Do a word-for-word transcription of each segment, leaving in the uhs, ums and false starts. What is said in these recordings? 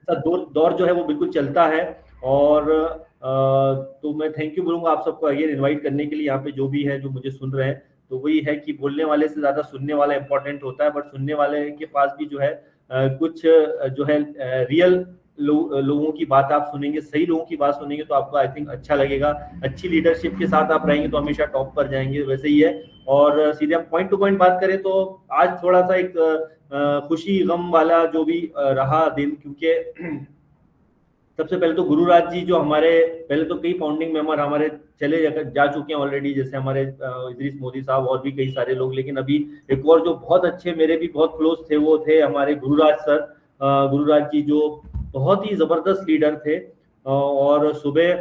इसका दौर दौर जो है वो बिल्कुल चलता है। और तो मैं थैंक यू बोलूंगा आप सबको अगेन इनवाइट करने के लिए यहाँ पे, जो भी है जो मुझे सुन रहे हैं। तो वही है कि बोलने वाले से ज्यादा सुनने वाला इंपॉर्टेंट होता है, बट सुनने वाले के पास भी जो है कुछ जो है रियल लो, लोगों की बात आप सुनेंगे, सही लोगों की बात सुनेंगे तो आपको आई थिंक अच्छा लगेगा। अच्छी लीडरशिप के साथ आप रहेंगे तो हमेशा टॉप पर जाएंगे, वैसे ही है। और सीधे हम पॉइंट टू पॉइंट बात करें तो आज थोड़ा सा एक खुशी गम वाला जो भी रहा दिन, क्योंकि सबसे पहले तो गुरुराज जी जो हमारे पहले तो कई फाउंडिंग मेंबर हमारे चले जा चुके हैं ऑलरेडी, जैसे हमारे इदरीस मोदी साहब और भी कई सारे लोग, लेकिन अभी एक और जो बहुत अच्छे मेरे भी बहुत क्लोज थे वो थे हमारे गुरुराज सर। गुरुराज जी जो बहुत ही जबरदस्त लीडर थे, और सुबह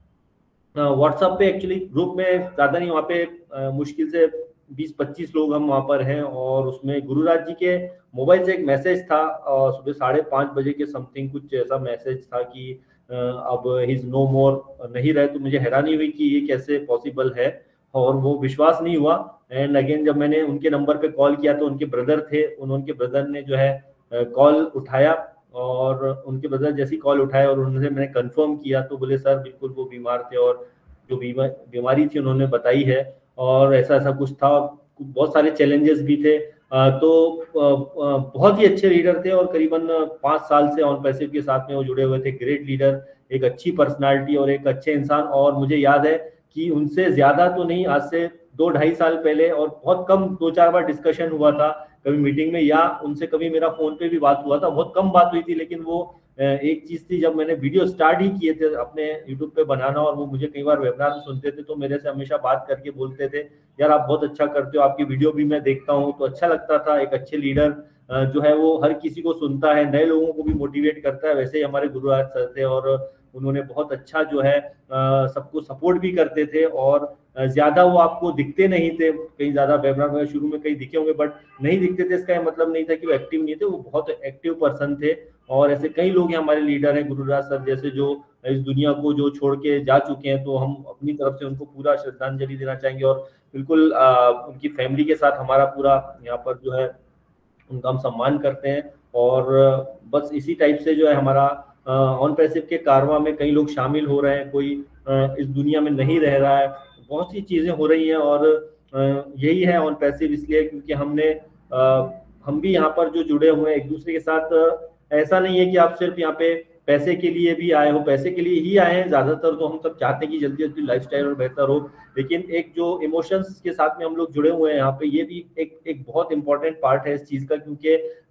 व्हाट्सएप पे एक्चुअली ग्रुप में ज्यादा नहीं, वहाँ पे मुश्किल से बीस पच्चीस लोग हम वहाँ पर हैं, और उसमें गुरुराज जी के मोबाइल से एक मैसेज था सुबह साढ़े पाँच बजे के समथिंग, कुछ ऐसा मैसेज था कि अब ही इज नो मोर, नहीं रहे। तो मुझे हैरानी हुई कि ये कैसे पॉसिबल है, और वो विश्वास नहीं हुआ। एंड अगेन जब मैंने उनके नंबर पे कॉल किया तो उनके ब्रदर थे, उनके ब्रदर ने जो है कॉल उठाया, और उनके ब्रदर जैसी कॉल उठाया और उनसे मैंने कंफर्म किया तो बोले सर बिल्कुल वो बीमार थे, और जो बीमारी थी उन्होंने बताई है, और ऐसा ऐसा कुछ था, बहुत सारे चैलेंजेस भी थे। तो बहुत ही अच्छे लीडर थे, और करीबन पाँच साल से ऑन पैसिव के साथ में वो जुड़े हुए थे। ग्रेट लीडर, एक अच्छी पर्सनालिटी और एक अच्छे इंसान। और मुझे याद है कि उनसे ज्यादा तो नहीं, आज से दो ढाई साल पहले, और बहुत कम दो चार बार डिस्कशन हुआ था कभी मीटिंग में, या उनसे कभी मेरा फोन पे भी बात हुआ था, बहुत कम बात हुई थी। लेकिन वो एक चीज थी, जब मैंने वीडियो स्टार्ट ही किए थे अपने यूट्यूब पे बनाना, और वो मुझे कई बार वेबिनार में सुनते थे तो मेरे से हमेशा बात करके बोलते थे यार आप बहुत अच्छा करते हो, आपकी वीडियो भी मैं देखता हूँ, तो अच्छा लगता था। एक अच्छे लीडर जो है वो हर किसी को सुनता है, नए लोगों को भी मोटिवेट करता है, वैसे ही हमारे गुरुराज सर थे, और उन्होंने बहुत अच्छा जो है सबको सपोर्ट भी करते थे। और ज्यादा वो आपको दिखते नहीं थे, कहीं ज्यादा वेबिनार में शुरू में कहीं दिखे होंगे, बट नहीं दिखते थे इसका मतलब नहीं था कि वो एक्टिव नहीं थे, वो बहुत एक्टिव पर्सन थे। और ऐसे कई लोग हैं हमारे लीडर हैं गुरुराज सर जैसे, जो इस दुनिया को जो छोड़ के जा चुके हैं, तो हम अपनी तरफ से उनको पूरा श्रद्धांजलि देना चाहेंगे। और बिल्कुल आ, उनकी फैमिली के साथ हमारा पूरा यहाँ पर जो है उनका हम सम्मान करते हैं। और बस इसी टाइप से जो है हमारा ऑन पैसिव के कारवां में कई लोग शामिल हो रहे हैं, कोई आ, इस दुनिया में नहीं रह रहा है, बहुत सी चीजें हो रही हैं। और आ, यही है ऑन पैसिव इसलिए क्योंकि हमने आ, हम भी यहाँ पर जो जुड़े हुए हैं एक दूसरे के साथ, ऐसा नहीं है कि आप सिर्फ यहाँ पे पैसे के लिए भी आए हो, पैसे के लिए ही आए हैं ज्यादातर, तो हम सब चाहते हैं कि जल्दी जल्दी लाइफस्टाइल और बेहतर हो, लेकिन एक जो इमोशंस के साथ में हम लोग जुड़े हुए हैं यहाँ पे, ये भी एक एक बहुत इंपॉर्टेंट पार्ट है इस चीज का, क्योंकि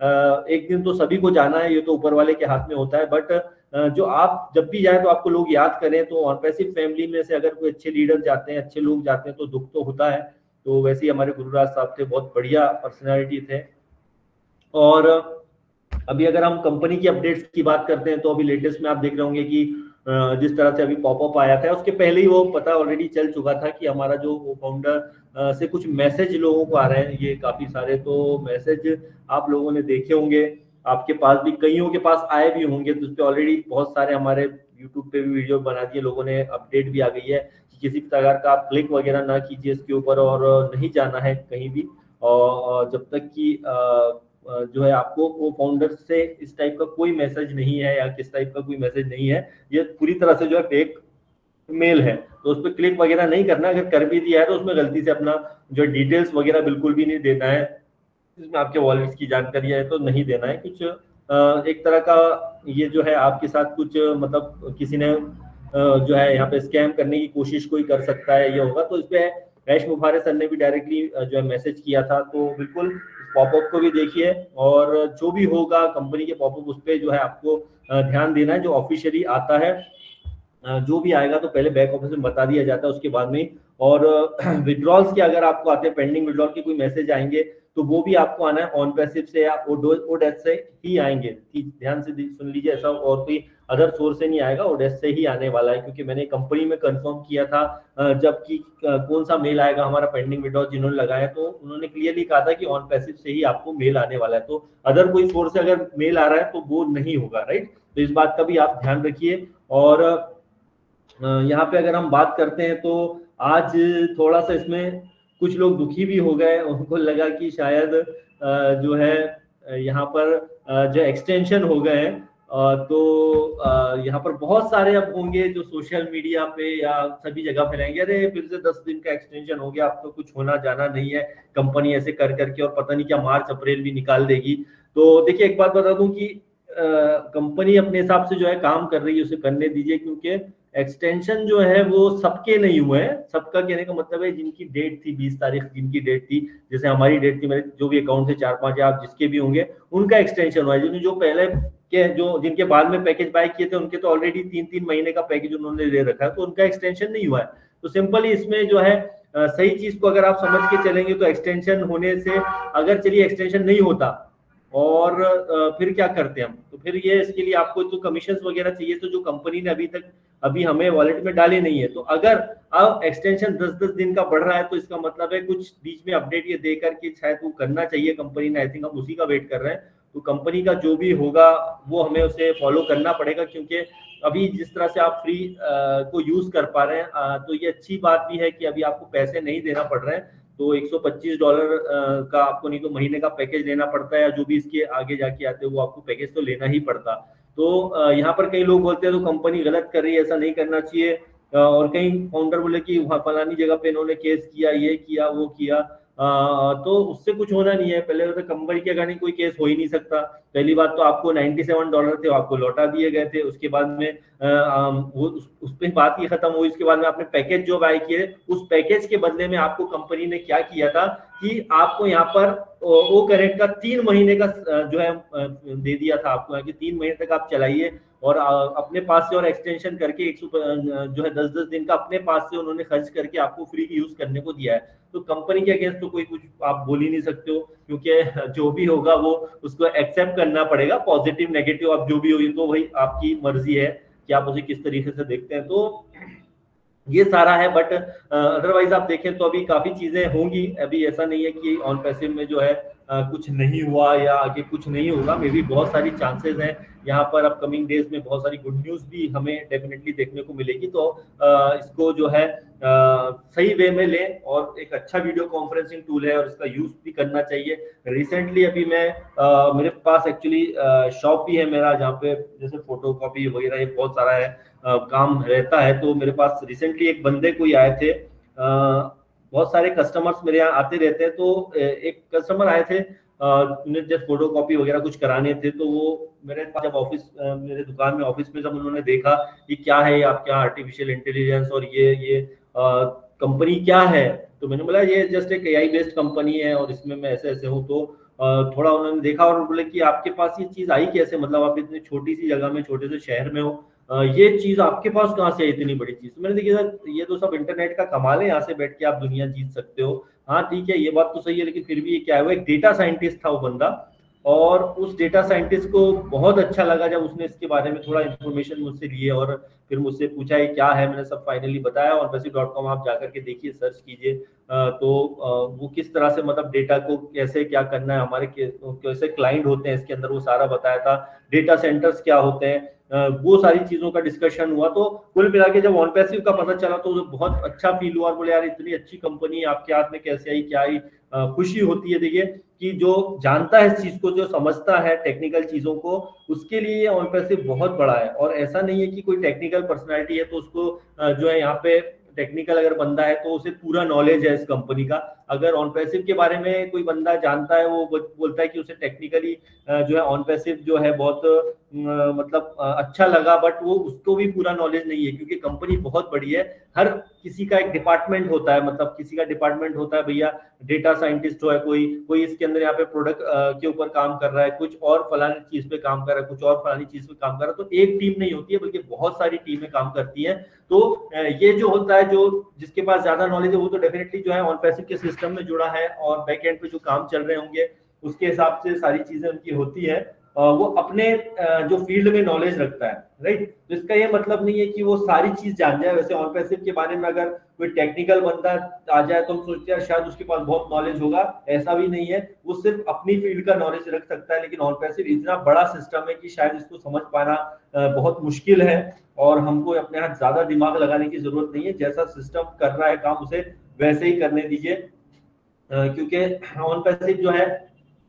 एक दिन तो सभी को जाना है, ये तो ऊपर वाले के हाथ में होता है। बट जो आप जब भी जाए तो आपको लोग याद करें, तो ऑन पैसिव फैमिली में से अगर कोई अच्छे लीडर जाते हैं, अच्छे लोग जाते हैं, तो दुख तो होता है। तो वैसे ही हमारे गुरुराज साहब थे, बहुत बढ़िया पर्सनैलिटी थे। और अभी अगर हम कंपनी की अपडेट्स की बात करते हैं तो अभी लेटेस्ट में आप देख रहे होंगे कि जिस तरह से अभी पॉपअप आया था, उसके पहले ही वो पता ऑलरेडी चल चुका था कि हमारा जो फाउंडर से कुछ मैसेज लोगों को आ रहे हैं, ये काफी सारे तो मैसेज आप लोगों ने देखे होंगे, आपके पास भी कईयों के पास आए भी होंगे, तो उस पर ऑलरेडी बहुत सारे हमारे यूट्यूब पे भी वीडियो बना दिए लोगों ने, अपडेट भी आ गई है कि किसी प्रकार का आप क्लिक वगैरह ना कीजिए इसके ऊपर, और नहीं जाना है कहीं भी, और जब तक कि जो है आपको वो फाउंडर से इस टाइप का कोई मैसेज नहीं है या किस टाइप का कोई मैसेज नहीं है, ये पूरी तरह से जो है फेक मेल है, तो उस पर क्लिक वगैरह नहीं करना। अगर कर भी दिया है तो उसमें गलती से अपना जो डिटेल्स वगैरह बिल्कुल भी नहीं देना है, इसमें आपके वॉलेट्स की जानकारी है तो नहीं देना है कुछ। एक तरह का ये जो है आपके साथ कुछ मतलब किसी ने जो है यहाँ पे स्कैम करने की कोशिश कोई कर सकता है, ये होगा। तो इस पे ऐश मुबारक सर ने भी डायरेक्टली जो है मैसेज किया था, तो बिल्कुल पॉपअप को भी देखिए, और जो भी होगा कंपनी के पॉपअप उस पर जो है आपको ध्यान देना है। जो ऑफिशियली आता है, जो भी आएगा तो पहले बैक ऑफिस में बता दिया जाता है उसके बाद में। और विड्रॉल्स के अगर आपको आते हैं, पेंडिंग विड्रॉल के कोई मैसेज आएंगे तो वो भी आपको आना है ऑन पैसिव से या ओडेस्क से ही आएंगे, ध्यान से सुन लीजिए, ऐसा और कोई अदर सोर्स से नहीं आएगा, ओडेस्क से ही आने वाला है। क्योंकि मैंने कंपनी में कंफर्म किया था जबकि कौन सा मेल आएगा हमारा पेंडिंग विड्रॉल जिन्होंने लगाया, तो उन्होंने क्लियरली कहा था कि ऑन पैसिव से ही आपको मेल आने वाला है, तो अदर कोई सोर्स से अगर मेल आ रहा है तो वो नहीं होगा, राइट। तो इस बात का भी आप ध्यान रखिए। और यहाँ पे अगर हम बात करते हैं तो आज थोड़ा सा इसमें कुछ लोग दुखी भी हो गए, उनको लगा कि शायद जो है यहाँ पर जो एक्सटेंशन हो गए हैं, तो यहाँ पर बहुत सारे अब होंगे जो सोशल मीडिया पे या सभी जगह फैलाएंगे, अरे फिर से दस दिन का एक्सटेंशन हो गया, अब तो कुछ होना जाना नहीं है, कंपनी ऐसे कर करके और पता नहीं क्या मार्च अप्रैल भी निकाल देगी। तो देखिए एक बात बता दूं कि कंपनी अपने हिसाब से जो है काम कर रही है, उसे करने दीजिए, क्योंकि एक्सटेंशन जो है वो सबके नहीं हुए हैं। सबका कहने का मतलब है जिनकी डेट थी बीस तारीख, जिनकी डेट थी, जैसे हमारी डेट थी, मेरे जो भी अकाउंट थे चार पांच, आप जिसके भी होंगे उनका एक्सटेंशन हुआ है। जिन्होंने जो पहले के जो जिनके बाद में पैकेज बाय किए थे उनके तो ऑलरेडी तीन तीन महीने का पैकेज उन्होंने ले रखा है, तो उनका एक्सटेंशन नहीं हुआ है। तो सिंपली इसमें जो है सही चीज को अगर आप समझ के चलेंगे तो एक्सटेंशन होने से, अगर चलिए एक्सटेंशन नहीं होता और फिर क्या करते हैं हम, तो फिर ये इसके लिए आपको तो कमीशन वगैरह चाहिए, तो जो कंपनी ने अभी तक अभी हमें वॉलेट में डाले नहीं है। तो अगर अब एक्सटेंशन दस दस दिन का बढ़ रहा है तो इसका मतलब है कुछ बीच में अपडेट ये देकर के शायद वो करना चाहिए कंपनी ने। आई थिंक हम उसी का वेट कर रहे हैं। तो कंपनी का जो भी होगा वो हमें उसे फॉलो करना पड़ेगा, क्योंकि अभी जिस तरह से आप फ्री को यूज कर पा रहे हैं, तो ये अच्छी बात भी है कि अभी आपको पैसे नहीं देना पड़ रहे हैं। तो एक सौ पच्चीस डॉलर का आपको नहीं तो महीने का पैकेज लेना पड़ता है, या जो भी इसके आगे जाके आते हैं वो आपको पैकेज तो लेना ही पड़ता। तो यहाँ पर कई लोग बोलते हैं तो कंपनी गलत कर रही है, ऐसा नहीं करना चाहिए। और कई फाउंडर बोले कि वहाँ फलानी जगह पे इन्होंने केस किया, ये किया, वो किया। आ, तो उससे कुछ होना नहीं है। पहले तो कंपनी के अगर कोई केस हो ही नहीं सकता। पहली बात तो आपको सत्तानवे डॉलर थे, आपको लौटा दिए गए थे। उसके बाद में आ, आ, वो उस, उस पे बात ही खत्म हुई। उसके बाद में आपने पैकेज जो बाय किए, उस पैकेज के बदले में आपको कंपनी ने क्या किया था कि आपको यहाँ पर वो कनेक्ट का तीन महीने का जो है दे दिया था आपको, कि तीन महीने तक आप चलाइए, और अपने पास से और एक्सटेंशन करके एक जो है दस दस दिन का अपने पास से उन्होंने खर्च करके आपको फ्री यूज करने को दिया है। तो कंपनी के अगेंस्ट तो कोई कुछ आप बोल ही नहीं सकते हो, क्योंकि जो भी होगा वो उसको एक्सेप्ट करना पड़ेगा। पॉजिटिव नेगेटिव आप जो भी होगी तो वही आपकी मर्जी है कि आप उसे किस तरीके से देखते हैं। तो ये सारा है। बट अदरवाइज आप देखें तो अभी काफी चीजें होंगी। अभी ऐसा नहीं है कि ऑन पैसिव में जो है uh, कुछ नहीं हुआ या आगे कुछ नहीं होगा। मे भी बहुत सारी चांसेस हैं यहाँ पर। अपकमिंग डेज में बहुत सारी गुड न्यूज भी हमें डेफिनेटली देखने को मिलेगी। तो uh, इसको जो है uh, सही वे में लें, और एक अच्छा वीडियो कॉन्फ्रेंसिंग टूल है और इसका यूज भी करना चाहिए। रिसेंटली अभी मैं uh, मेरे पास एक्चुअली शॉप भी है मेरा, जहाँ पे जैसे फोटो कॉपी वगैरह ये बहुत सारा है Uh, काम रहता है। तो मेरे पास रिसेंटली एक बंदे कोई आए थे, uh, बहुत सारे कस्टमर्स मेरे यहाँ आते रहते हैं। तो एक कस्टमर आए थे, उन्हें जब फोटो कॉपी वगैरह कुछ कराने थे, तो वो मेरे पास जब ऑफिस मेरे दुकान में ऑफिस में जब उन्होंने देखा कि क्या है आपके यहाँ आर्टिफिशियल इंटेलिजेंस और ये ये कंपनी क्या है, तो मैंने बोला ये जस्ट एक एआई बेस्ड कंपनी है और इसमें मैं ऐसे ऐसे हूँ। तो थोड़ा उन्होंने देखा और बोले कि आपके पास ये चीज आई कैसे, मतलब आप इतनी छोटी सी जगह में छोटे से शहर में हो, ये चीज आपके पास कहाँ से है इतनी बड़ी चीज। तो मैंने देखिए सर ये तो सब इंटरनेट का कमाल है, यहाँ से बैठ के आप दुनिया जीत सकते हो। हाँ ठीक है ये बात तो सही है, लेकिन फिर भी ये क्या है, वो एक डेटा साइंटिस्ट था वो बंदा, और उस डेटा साइंटिस्ट को बहुत अच्छा लगा जब उसने इसके बारे में थोड़ा इन्फॉर्मेशन मुझसे लिए और फिर मुझसे पूछा ये क्या है। मैंने सब फाइनली बताया। और वैसे डॉट कॉम आप जाकर के देखिए, सर्च कीजिए, तो वो किस तरह से मतलब डेटा को कैसे क्या करना है, हमारे कैसे क्लाइंट होते हैं इसके अंदर, वो सारा बताया था। डेटा सेंटर्स क्या होते हैं, वो सारी चीजों का डिस्कशन हुआ। तो कुल मिला के जब ऑन पैसिव का पता चला तो बहुत अच्छा फील हुआ और बोले यार इतनी अच्छी कंपनी आपके हाथ में कैसे आई, क्या आई। खुशी होती है देखिए कि जो जानता है इस चीज को, जो समझता है टेक्निकल चीजों को, उसके लिए ये ऑन पैसिव बहुत बड़ा है। और ऐसा नहीं है कि कोई टेक्निकल पर्सनालिटी है तो उसको जो है यहाँ पे टेक्निकल अगर बंदा है तो उसे पूरा नॉलेज है इस कंपनी का। अगर ऑन पैसिव के बारे में कोई बंदा जानता है, वो बोलता है कि उसे टेक्निकली जो है ऑन पैसिव जो है बहुत मतलब अच्छा लगा, बट वो उसको भी पूरा नॉलेज नहीं है, क्योंकि कंपनी बहुत बड़ी है। हर किसी का एक डिपार्टमेंट होता है, मतलब किसी का डिपार्टमेंट होता है, भैया डेटा साइंटिस्ट हो है कोई कोई इसके अंदर यहाँ पे प्रोडक्ट के ऊपर काम कर रहा है, कुछ और फलानी चीज पे काम कर रहा है, कुछ और फलानी चीज पे काम कर रहा है। तो एक टीम नहीं होती है, बल्कि बहुत सारी टीमें काम करती हैं। तो ये जो होता है, जो जिसके पास ज्यादा नॉलेज है वो तो डेफिनेटली जो है ऑन पैसिव के सिस्टम में जुड़ा है, और बैक एंड पे जो काम चल रहे होंगे उसके हिसाब से सारी चीजें उनकी होती है। वो अपने जो फील्ड में नॉलेज रखता है, राइट। तो इसका ये मतलब नहीं है कि वो सारी चीज जान जाए। वैसे ऑन पैसिव के बारे में अगर कोई टेक्निकल बंदा आ जाए तो हम सोचते हैं शायद उसके पास बहुत नॉलेज होगा, ऐसा भी नहीं है। वो सिर्फ अपनी फील्ड का नॉलेज रख सकता है, लेकिन ऑन पैसिव इतना बड़ा सिस्टम है कि शायद इसको समझ पाना बहुत मुश्किल है, और हमको अपने हाथ ज्यादा दिमाग लगाने की जरूरत नहीं है। जैसा सिस्टम कर रहा है काम उसे वैसे ही करने दीजिए, क्योंकि ऑन पैसिव जो है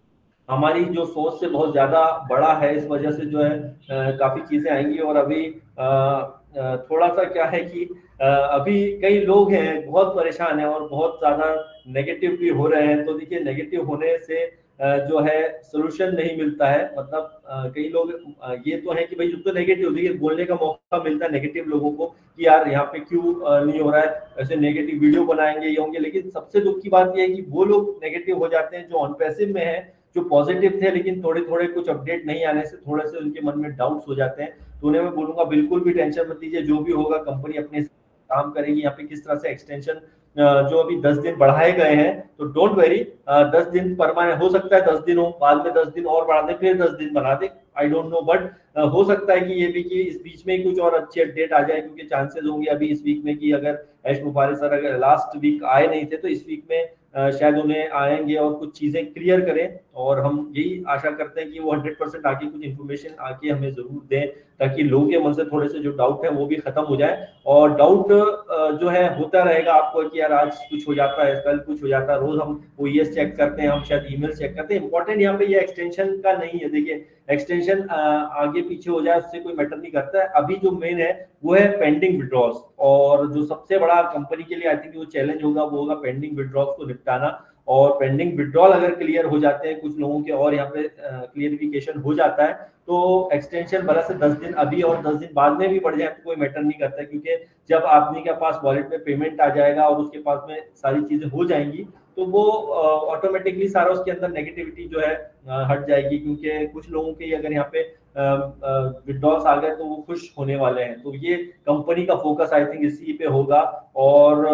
हमारी जो सोच से बहुत ज्यादा बड़ा है, इस वजह से जो है आ, काफी चीजें आएंगी। और अभी आ, आ, थोड़ा सा क्या है कि आ, अभी कई लोग हैं बहुत परेशान हैं और बहुत ज्यादा नेगेटिव भी हो रहे हैं। तो देखिए नेगेटिव होने से आ, जो है सोल्यूशन नहीं मिलता है। मतलब आ, कई लोग आ, ये तो है कि भाई जो तो नेगेटिव, देखिए बोलने का मौका मिलता है नेगेटिव लोगों को कि यार यहाँ पे क्यों आ, नहीं हो रहा है, ऐसे नेगेटिव वीडियो बनाएंगे ये होंगे। लेकिन सबसे दुख की बात यह है कि वो लोग नेगेटिव हो जाते हैं जो ऑन पैसिव में है, जो पॉजिटिव थे, लेकिन थोड़े थोड़े कुछ अपडेट नहीं आने से थोड़े से उनके मन में डाउट्स हो जाते हैं। तो उन्हें मैं बोलूंगा बिल्कुल भी टेंशन मत लीजिए, जो भी होगा कंपनी अपने काम करेगी। यहाँ पे किस तरह से एक्सटेंशन जो अभी दस दिन बढ़ाए गए हैं, तो डोंट वेरी, दस दिन परमानेंट हो सकता है, दस दिन हो, बाद में दस दिन और बढ़ा दे, फिर दस दिन बना दे, आई डोंट नो। बट हो सकता है कि ये भी कि इस बीच में कुछ और अच्छे अपडेट आ जाए, क्योंकि चांसेस होंगे अभी इस वीक में कि अगर एश मुफारी सर अगर लास्ट वीक आए नहीं थे तो इस वीक में शायद उन्हें आएंगे और कुछ चीजें क्लियर करें। और हम यही आशा करते हैं कि वो हंड्रेड परसेंट आके कुछ इन्फॉर्मेशन आके हमें जरूर दें, ताकि लोगों के मन से थोड़े से जो डाउट है वो भी खत्म हो जाए। और डाउट जो है होता रहेगा आपको कि यार आज कुछ हो जाता है, कल कुछ हो जाता है, रोज हम ओईएस चेक करते हैं, हम शायद ईमेल चेक करते हैं। इंपॉर्टेंट यहाँ पे ये एक्सटेंशन का नहीं है। देखिए एक्सटेंशन आगे पीछे हो जाए उससे कोई मैटर नहीं करता है। अभी जो मेन है वो है पेंडिंग विड्रॉल्स, और जो सबसे बड़ा कंपनी के लिए आई थिंक वो चैलेंज होगा वो होगा पेंडिंग विड्रॉल्स को निपटाना। और पेंडिंग विड्रॉल अगर क्लियर हो जाते हैं कुछ लोगों के और यहाँ पे क्लियरिफिकेशन हो जाता है, तो एक्सटेंशन भला से दस दिन अभी और दस दिन बाद में भी बढ़ जाए तो कोई मैटर नहीं करता है। क्योंकि जब आदमी के पास वॉलेट में पेमेंट आ जाएगा और उसके पास में सारी चीजें हो जाएंगी, तो वो ऑटोमेटिकली सारा उसके अंदर नेगेटिविटी जो है हट जाएगी। क्योंकि कुछ लोगों के अगर यहाँ पे विड्रॉल्स आ गए तो वो खुश होने वाले हैं। तो ये कंपनी का फोकस आई थिंक इसी पे होगा। और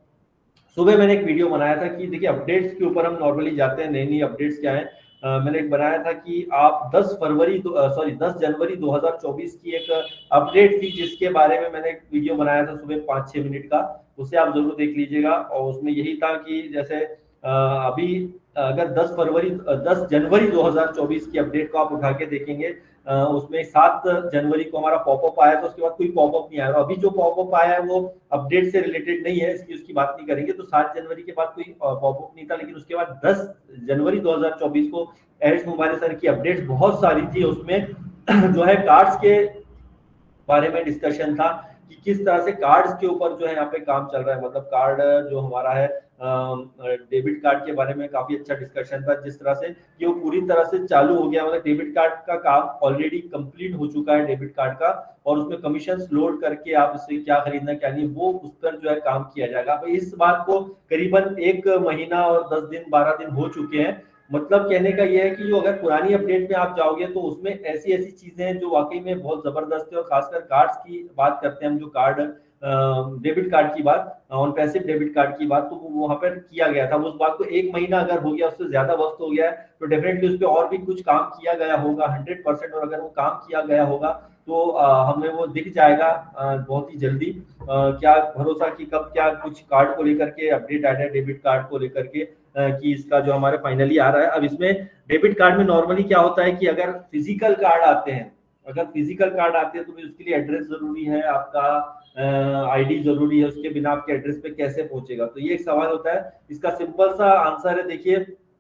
सुबह मैंने एक वीडियो बनाया था कि देखिए अपडेट्स के ऊपर हम नॉर्मली जाते हैं, नई नई अपडेट्स क्या है। Uh, मैंने एक बनाया था कि आप दस फरवरी सॉरी दस जनवरी दो हज़ार चौबीस की एक अपडेट थी जिसके बारे में मैंने एक वीडियो बनाया था सुबह पाँच छह मिनट का, उसे आप जरूर देख लीजिएगा। और उसमें यही था कि जैसे अभी अगर दस फरवरी दस जनवरी दो हज़ार चौबीस की अपडेट को आप उठा के देखेंगे, उसमें सात जनवरी को हमारा पॉपअप आया था, उसके बाद कोई पॉपअप नहीं आया। अभी जो पॉपअप आया है वो अपडेट से रिलेटेड नहीं है, इसकी उसकी बात नहीं करेंगे। तो सात जनवरी के बाद कोई पॉपअप नहीं था, लेकिन उसके बाद दस जनवरी दो हज़ार चौबीस को एरिस मुबारक सर की अपडेट्स बहुत सारी थी। उसमें जो है कार्ड्स के बारे में डिस्कशन था कि किस तरह से कार्ड्स के ऊपर जो है यहाँ पे काम चल रहा है। मतलब कार्ड जो हमारा है डेबिट कार्ड के बारे में काफी अच्छा डिस्कशन था, जिस तरह से कि वो पूरी तरह से चालू हो गया। मतलब डेबिट कार्ड का काम ऑलरेडी कंप्लीट हो चुका है डेबिट कार्ड का, और उसमें कमीशन लोड करके आप इससे क्या खरीदना क्या नहीं वो उस पर जो है काम किया जाएगा। अब इस बात को करीबन एक महीना और दस दिन बारह दिन हो चुके हैं। मतलब कहने का ये है कि जो अगर पुरानी अपडेट में आप जाओगे तो उसमें ऐसी ऐसी चीजें हैं जो वाकई में बहुत जबरदस्त है। और खासकर कार्ड्स की बात करते हैं हम, जो कार्ड डेबिट कार्ड की बात, ऑन पैसिव डेबिट कार्ड की बात, तो वो वहां पर किया गया था। उस बात को एक महीना अगर हो गया, उससे ज्यादा वक्त हो गया है, तो डेफिनेटली उस पर और भी कुछ काम किया गया होगा हंड्रेड परसेंट। और अगर वो काम किया गया होगा तो आ, हमें वो दिख जाएगा आ, बहुत ही जल्दी। आ, क्या भरोसा कि कब क्या कुछ कार्ड को लेकर के अपडेट आ जाए, डेबिट कार्ड को लेकर के कि इसका जो हमारे फाइनली आ रहा है। अब इसमें डेबिट कार्ड में नॉर्मली क्या होता है कि अगर फिजिकल कार्ड आते हैं, अगर फिजिकल कार्ड आते हैं तो उसके लिए एड्रेस जरूरी है, आपका आईडी जरूरी है, उसके बिना आपके एड्रेस पे कैसे पहुंचेगा। तो ये एक सवाल होता है। इसका सिंपल सा आंसर है, देखिए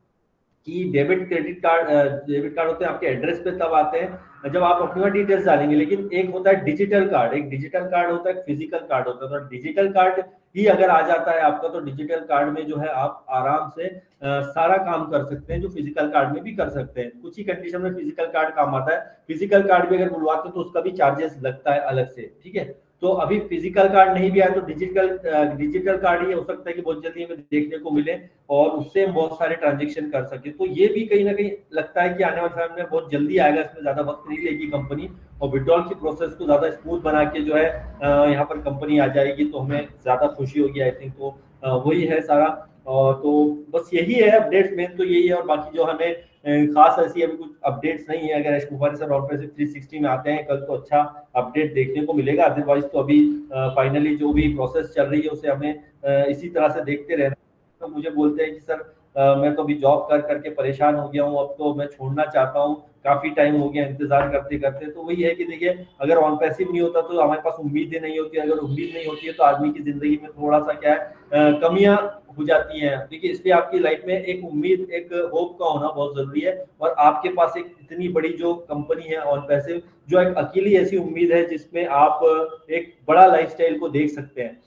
कि debit credit card debit card होते हैं आपके एड्रेस पे तब आते हैं जब आप अपनी डिटेल्स डालेंगे। लेकिन एक होता है डिजिटल कार्ड, एक डिजिटल कार्ड होता है, एक फिजिकल कार्ड होता है। तो डिजिटल कार्ड ही अगर आ जाता है आपका, तो डिजिटल कार्ड में जो है आप आराम से आ, सारा काम कर सकते हैं जो फिजिकल कार्ड में भी कर सकते हैं। कुछ ही कंडीशन में फिजिकल कार्ड काम आता है। फिजिकल कार्ड भी अगर बुलवाते हैं तो उसका भी चार्जेस लगता है अलग से, ठीक है। तो अभी फिजिकल कार्ड नहीं भी आया तो डिजिटल डिजिटल कार्ड ही हो सकता है कि बहुत जल्दी हमें देखने को मिले और उससे हम बहुत सारे ट्रांजेक्शन कर सके। तो ये भी कहीं ना कहीं लगता है कि आने वाले समय में बहुत जल्दी आएगा, इसमें ज्यादा वक्त नहीं लेगी कंपनी, और विड्रॉल की प्रोसेस को ज्यादा स्मूथ बना के जो है यहाँ पर कंपनी आ जाएगी, तो हमें ज्यादा खुशी होगी आई थिंक। तो वही है सारा। तो बस यही है अपडेट्स, मेन तो यही है। और बाकी जो हमें खास ऐसी अभी कुछ अपडेट्स नहीं है। अगर एश मुफारी सर और थ्री सिक्सटी में आते हैं कल तो अच्छा अपडेट देखने को मिलेगा। अदरवाइज तो अभी फाइनली जो भी प्रोसेस चल रही है उसे हमें इसी तरह से देखते रहना। तो मुझे बोलते हैं कि सर आ, मैं तो अभी जॉब कर करके परेशान हो गया हूँ, अब तो मैं छोड़ना चाहता हूँ, काफी टाइम हो गया इंतजार करते करते। तो वही है कि देखिए अगर ऑन पैसिव नहीं होता तो हमारे पास उम्मीदें नहीं होती, अगर उम्मीद नहीं होती है तो आदमी की जिंदगी में थोड़ा सा क्या है कमियां हो जाती हैं। देखिए इसलिए आपकी लाइफ में एक उम्मीद, एक होप का होना बहुत जरूरी है। और आपके पास एक इतनी बड़ी जो कंपनी है ऑन पैसिव, जो एक अकेली ऐसी उम्मीद है जिसमें आप एक बड़ा लाइफस्टाइल को देख सकते हैं,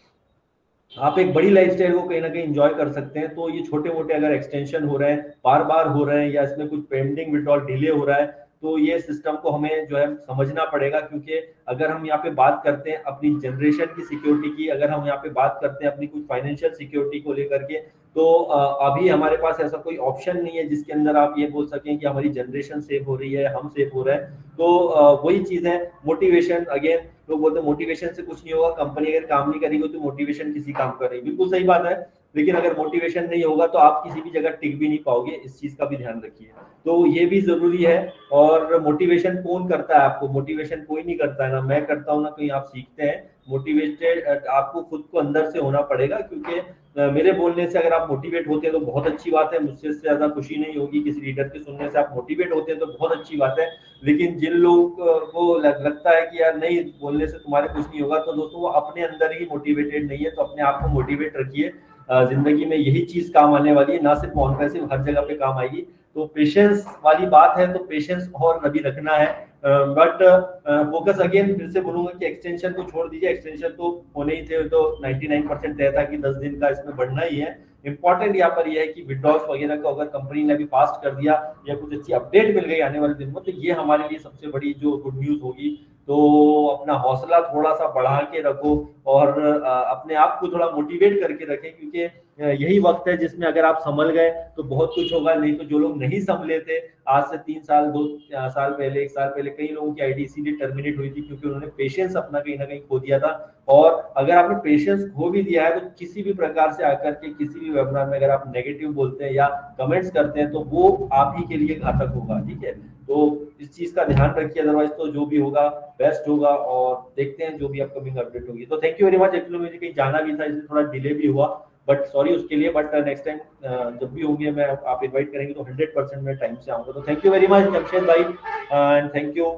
आप एक बड़ी लाइफस्टाइल को कहीं ना कहीं एंजॉय कर सकते हैं। तो ये छोटे मोटे अगर एक्सटेंशन हो रहे हैं, बार बार हो रहे हैं, या इसमें कुछ पेंडिंग विड्रॉल डिले हो रहा है, तो ये सिस्टम को हमें जो है समझना पड़ेगा। क्योंकि अगर हम यहाँ पे बात करते हैं अपनी जनरेशन की सिक्योरिटी की, अगर हम यहाँ पे बात करते हैं अपनी कुछ फाइनेंशियल सिक्योरिटी को लेकर के, तो अभी हमारे पास ऐसा कोई ऑप्शन नहीं है जिसके अंदर आप ये बोल सकें कि हमारी जनरेशन सेव हो रही है, हम सेव हो रहे हैं। तो वही चीज है, मोटिवेशन। अगेन लोग बोलते हैं मोटिवेशन से कुछ नहीं होगा, कंपनी अगर काम नहीं करेगी तो मोटिवेशन किसी काम कर रही है, बिल्कुल सही बात है। लेकिन अगर मोटिवेशन नहीं होगा तो आप किसी भी जगह टिक भी नहीं पाओगे, इस चीज का भी ध्यान रखिए। तो ये भी जरूरी है। और मोटिवेशन कौन करता है आपको? मोटिवेशन कोई नहीं करता है, ना मैं करता हूँ ना कहीं आप सीखते हैं। मोटिवेटेड आपको खुद को अंदर से होना पड़ेगा। क्योंकि मेरे बोलने से अगर आप मोटिवेट होते हैं तो बहुत अच्छी बात है, मुझसे इससे ज्यादा खुशी नहीं होगी। किसी लीडर के सुनने से आप मोटिवेट होते हैं तो बहुत अच्छी बात है। लेकिन जिन लोगों को लग, लगता है कि यार नहीं, बोलने से तुम्हारे कुछ नहीं होगा, तो दोस्तों वो अपने अंदर ही मोटिवेटेड नहीं है। तो अपने आप को मोटिवेट रखिए, जिंदगी में यही चीज काम आने वाली है, ना सिर्फ ऑन पैसिव, हर जगह पे काम आएगी। तो पेशेंस वाली बात है, तो पेशेंस और अभी रखना है। बट फोकस अगेन फिर से बोलूंगा कि एक्सटेंशन को छोड़ दीजिए, एक्सटेंशन तो होने ही थे, तो निन्यानवे परसेंट तय था कि दस दिन का इसमें बढ़ना ही है। इंपॉर्टेंट यहाँ पर यह है कि विड्रॉल्स वगैरह को अगर कंपनी ने अभी फास्ट कर दिया या कुछ अच्छी अपडेट मिल गई आने वाले दिन में, तो ये हमारे लिए सबसे बड़ी जो गुड न्यूज होगी। तो अपना हौसला थोड़ा सा बढ़ा के रखो और अपने आप को थोड़ा मोटिवेट करके रखें। क्योंकि यही वक्त है जिसमें अगर आप संभल गए तो बहुत कुछ होगा। नहीं तो जो लोग नहीं संभले थे आज से तीन साल दो साल पहले, एक साल पहले, कई लोगों की आईडी इसीलिए टर्मिनेट हुई थी क्योंकि उन्होंने पेशेंस अपना कहीं ना कहीं खो दिया था। और अगर आपने पेशेंस खो भी दिया है तो किसी भी प्रकार से आकर के किसी भी वेबिनार में अगर आप नेगेटिव बोलते हैं या कमेंट्स करते हैं तो वो आप ही के लिए घातक होगा। ठीक है, तो इस चीज का ध्यान रखिए। अदरवाइज तो जो भी होगा बेस्ट होगा, और देखते हैं जो भी अपकमिंग अपडेट होगी। तो thank you very much. Actually मुझे कहीं जाना भी था, इसलिए थोड़ा डिले भी हुआ, बट सॉरी उसके लिए। बट नेक्स्ट टाइम जब भी होंगे, मैं आप इनवाइट करेंगे तो हंड्रेड परसेंट मैं टाइम से आऊंगा। तो thank you very much Jamshed भाई, एंड थैंक यू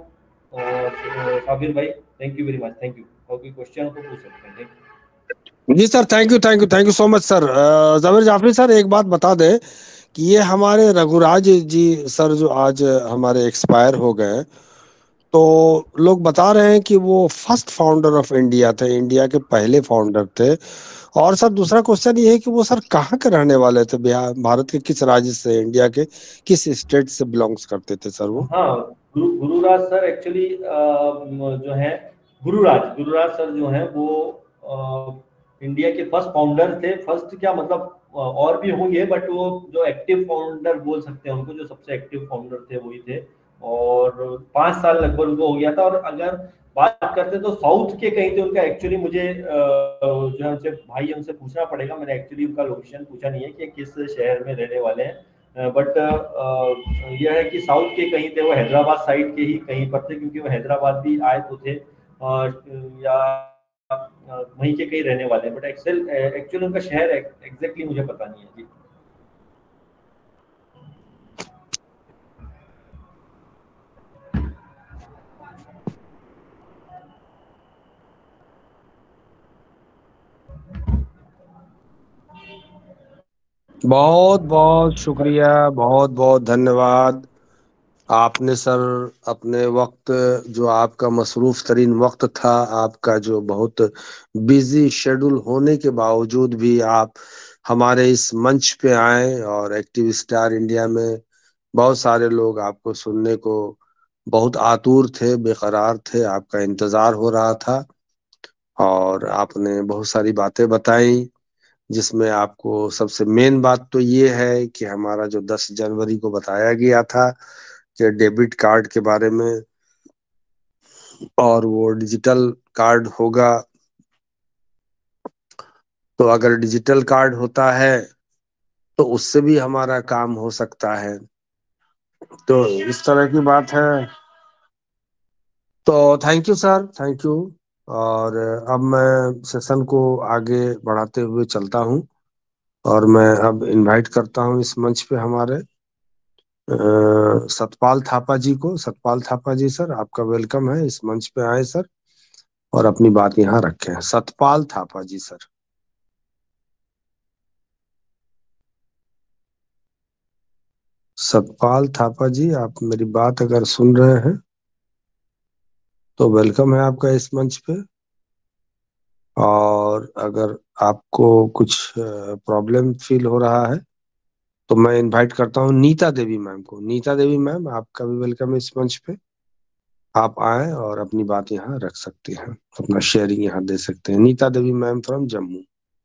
साबिर भाई, thank you very much. Thank you. और कोई क्वेश्चन हो तो पूछ सकते हैं। जी sir, thank you thank you thank you so much sir. Javed Jafri sir, एक बात बता दें कि ये हमारे रघुराज जी सर जो आज हमारे एक्सपायर हो गए, तो लोग बता रहे हैं कि वो फर्स्ट फाउंडर ऑफ इंडिया थे, इंडिया के पहले फाउंडर थे। और सर दूसरा क्वेश्चन ये है कि वो सर कहाँ के रहने वाले थे? बिहार, भारत के किस राज्य से, इंडिया के किस स्टेट से बिलोंग्स करते थे सर वो? हाँ, गुरु गुरुराज सर एक्चुअली जो है, गुरुराज गुरुराज सर जो है वो आ, इंडिया के फर्स्ट फाउंडर थे। फर्स्ट क्या मतलब, और भी होंगे, बट वो जो एक्टिव फाउंडर बोल सकते हैं उनको, जो सबसे एक्टिव फाउंडर थे वही थे। और पांच साल लगभग उनको हो गया था। और अगर बात करते तो साउथ के कहीं थे उनका, एक्चुअली मुझे जो है उनसे भाई उनसे पूछना पड़ेगा। मैंने एक्चुअली उनका लोकेशन पूछा नहीं है कि किस शहर में रहने वाले हैं, बट यह है कि साउथ के कहीं थे वो, हैदराबाद साइड के ही कहीं पर थे, क्योंकि वो हैदराबाद भी आए तो थे, या वहीं के कहीं रहने वाले हैं। बट एक्चुअल एक्चुअली उनका शहर एग्जैक्टली मुझे पता नहीं है जी। बहुत बहुत शुक्रिया, बहुत बहुत धन्यवाद। आपने सर अपने वक्त, जो आपका मसरूफ तरीन वक्त था, आपका जो बहुत बिजी शेड्यूल होने के बावजूद भी आप हमारे इस मंच पे आए, और एक्टिव स्टार इंडिया में बहुत सारे लोग आपको सुनने को बहुत आतुर थे, बेकरार थे, आपका इंतजार हो रहा था। और आपने बहुत सारी बातें बताई, जिसमें आपको सबसे मेन बात तो ये है कि हमारा जो दस जनवरी को बताया गया था कि डेबिट कार्ड के बारे में, और वो डिजिटल कार्ड होगा। तो अगर डिजिटल कार्ड होता है तो उससे भी हमारा काम हो सकता है। तो इस तरह की बात है। तो thank you sir, thank you. और अब मैं सेशन को आगे बढ़ाते हुए चलता हूँ, और मैं अब इनवाइट करता हूँ इस मंच पे हमारे सतपाल थापा जी को। सतपाल थापा जी सर, आपका वेलकम है, इस मंच पे आए सर और अपनी बात यहाँ रखें। सतपाल थापा जी सर। सतपाल थापा जी, आप मेरी बात अगर सुन रहे हैं तो वेलकम है आपका इस मंच पे। और अगर आपको कुछ प्रॉब्लम फील हो रहा है तो मैं इनवाइट करता हूँ नीता देवी मैम को। नीता देवी मैम, आपका भी वेलकम है इस मंच पे। आप आए और अपनी बात यहाँ रख सकते हैं, अपना शेयरिंग यहाँ दे सकते हैं। Neeta Devi ma'am from Jammu.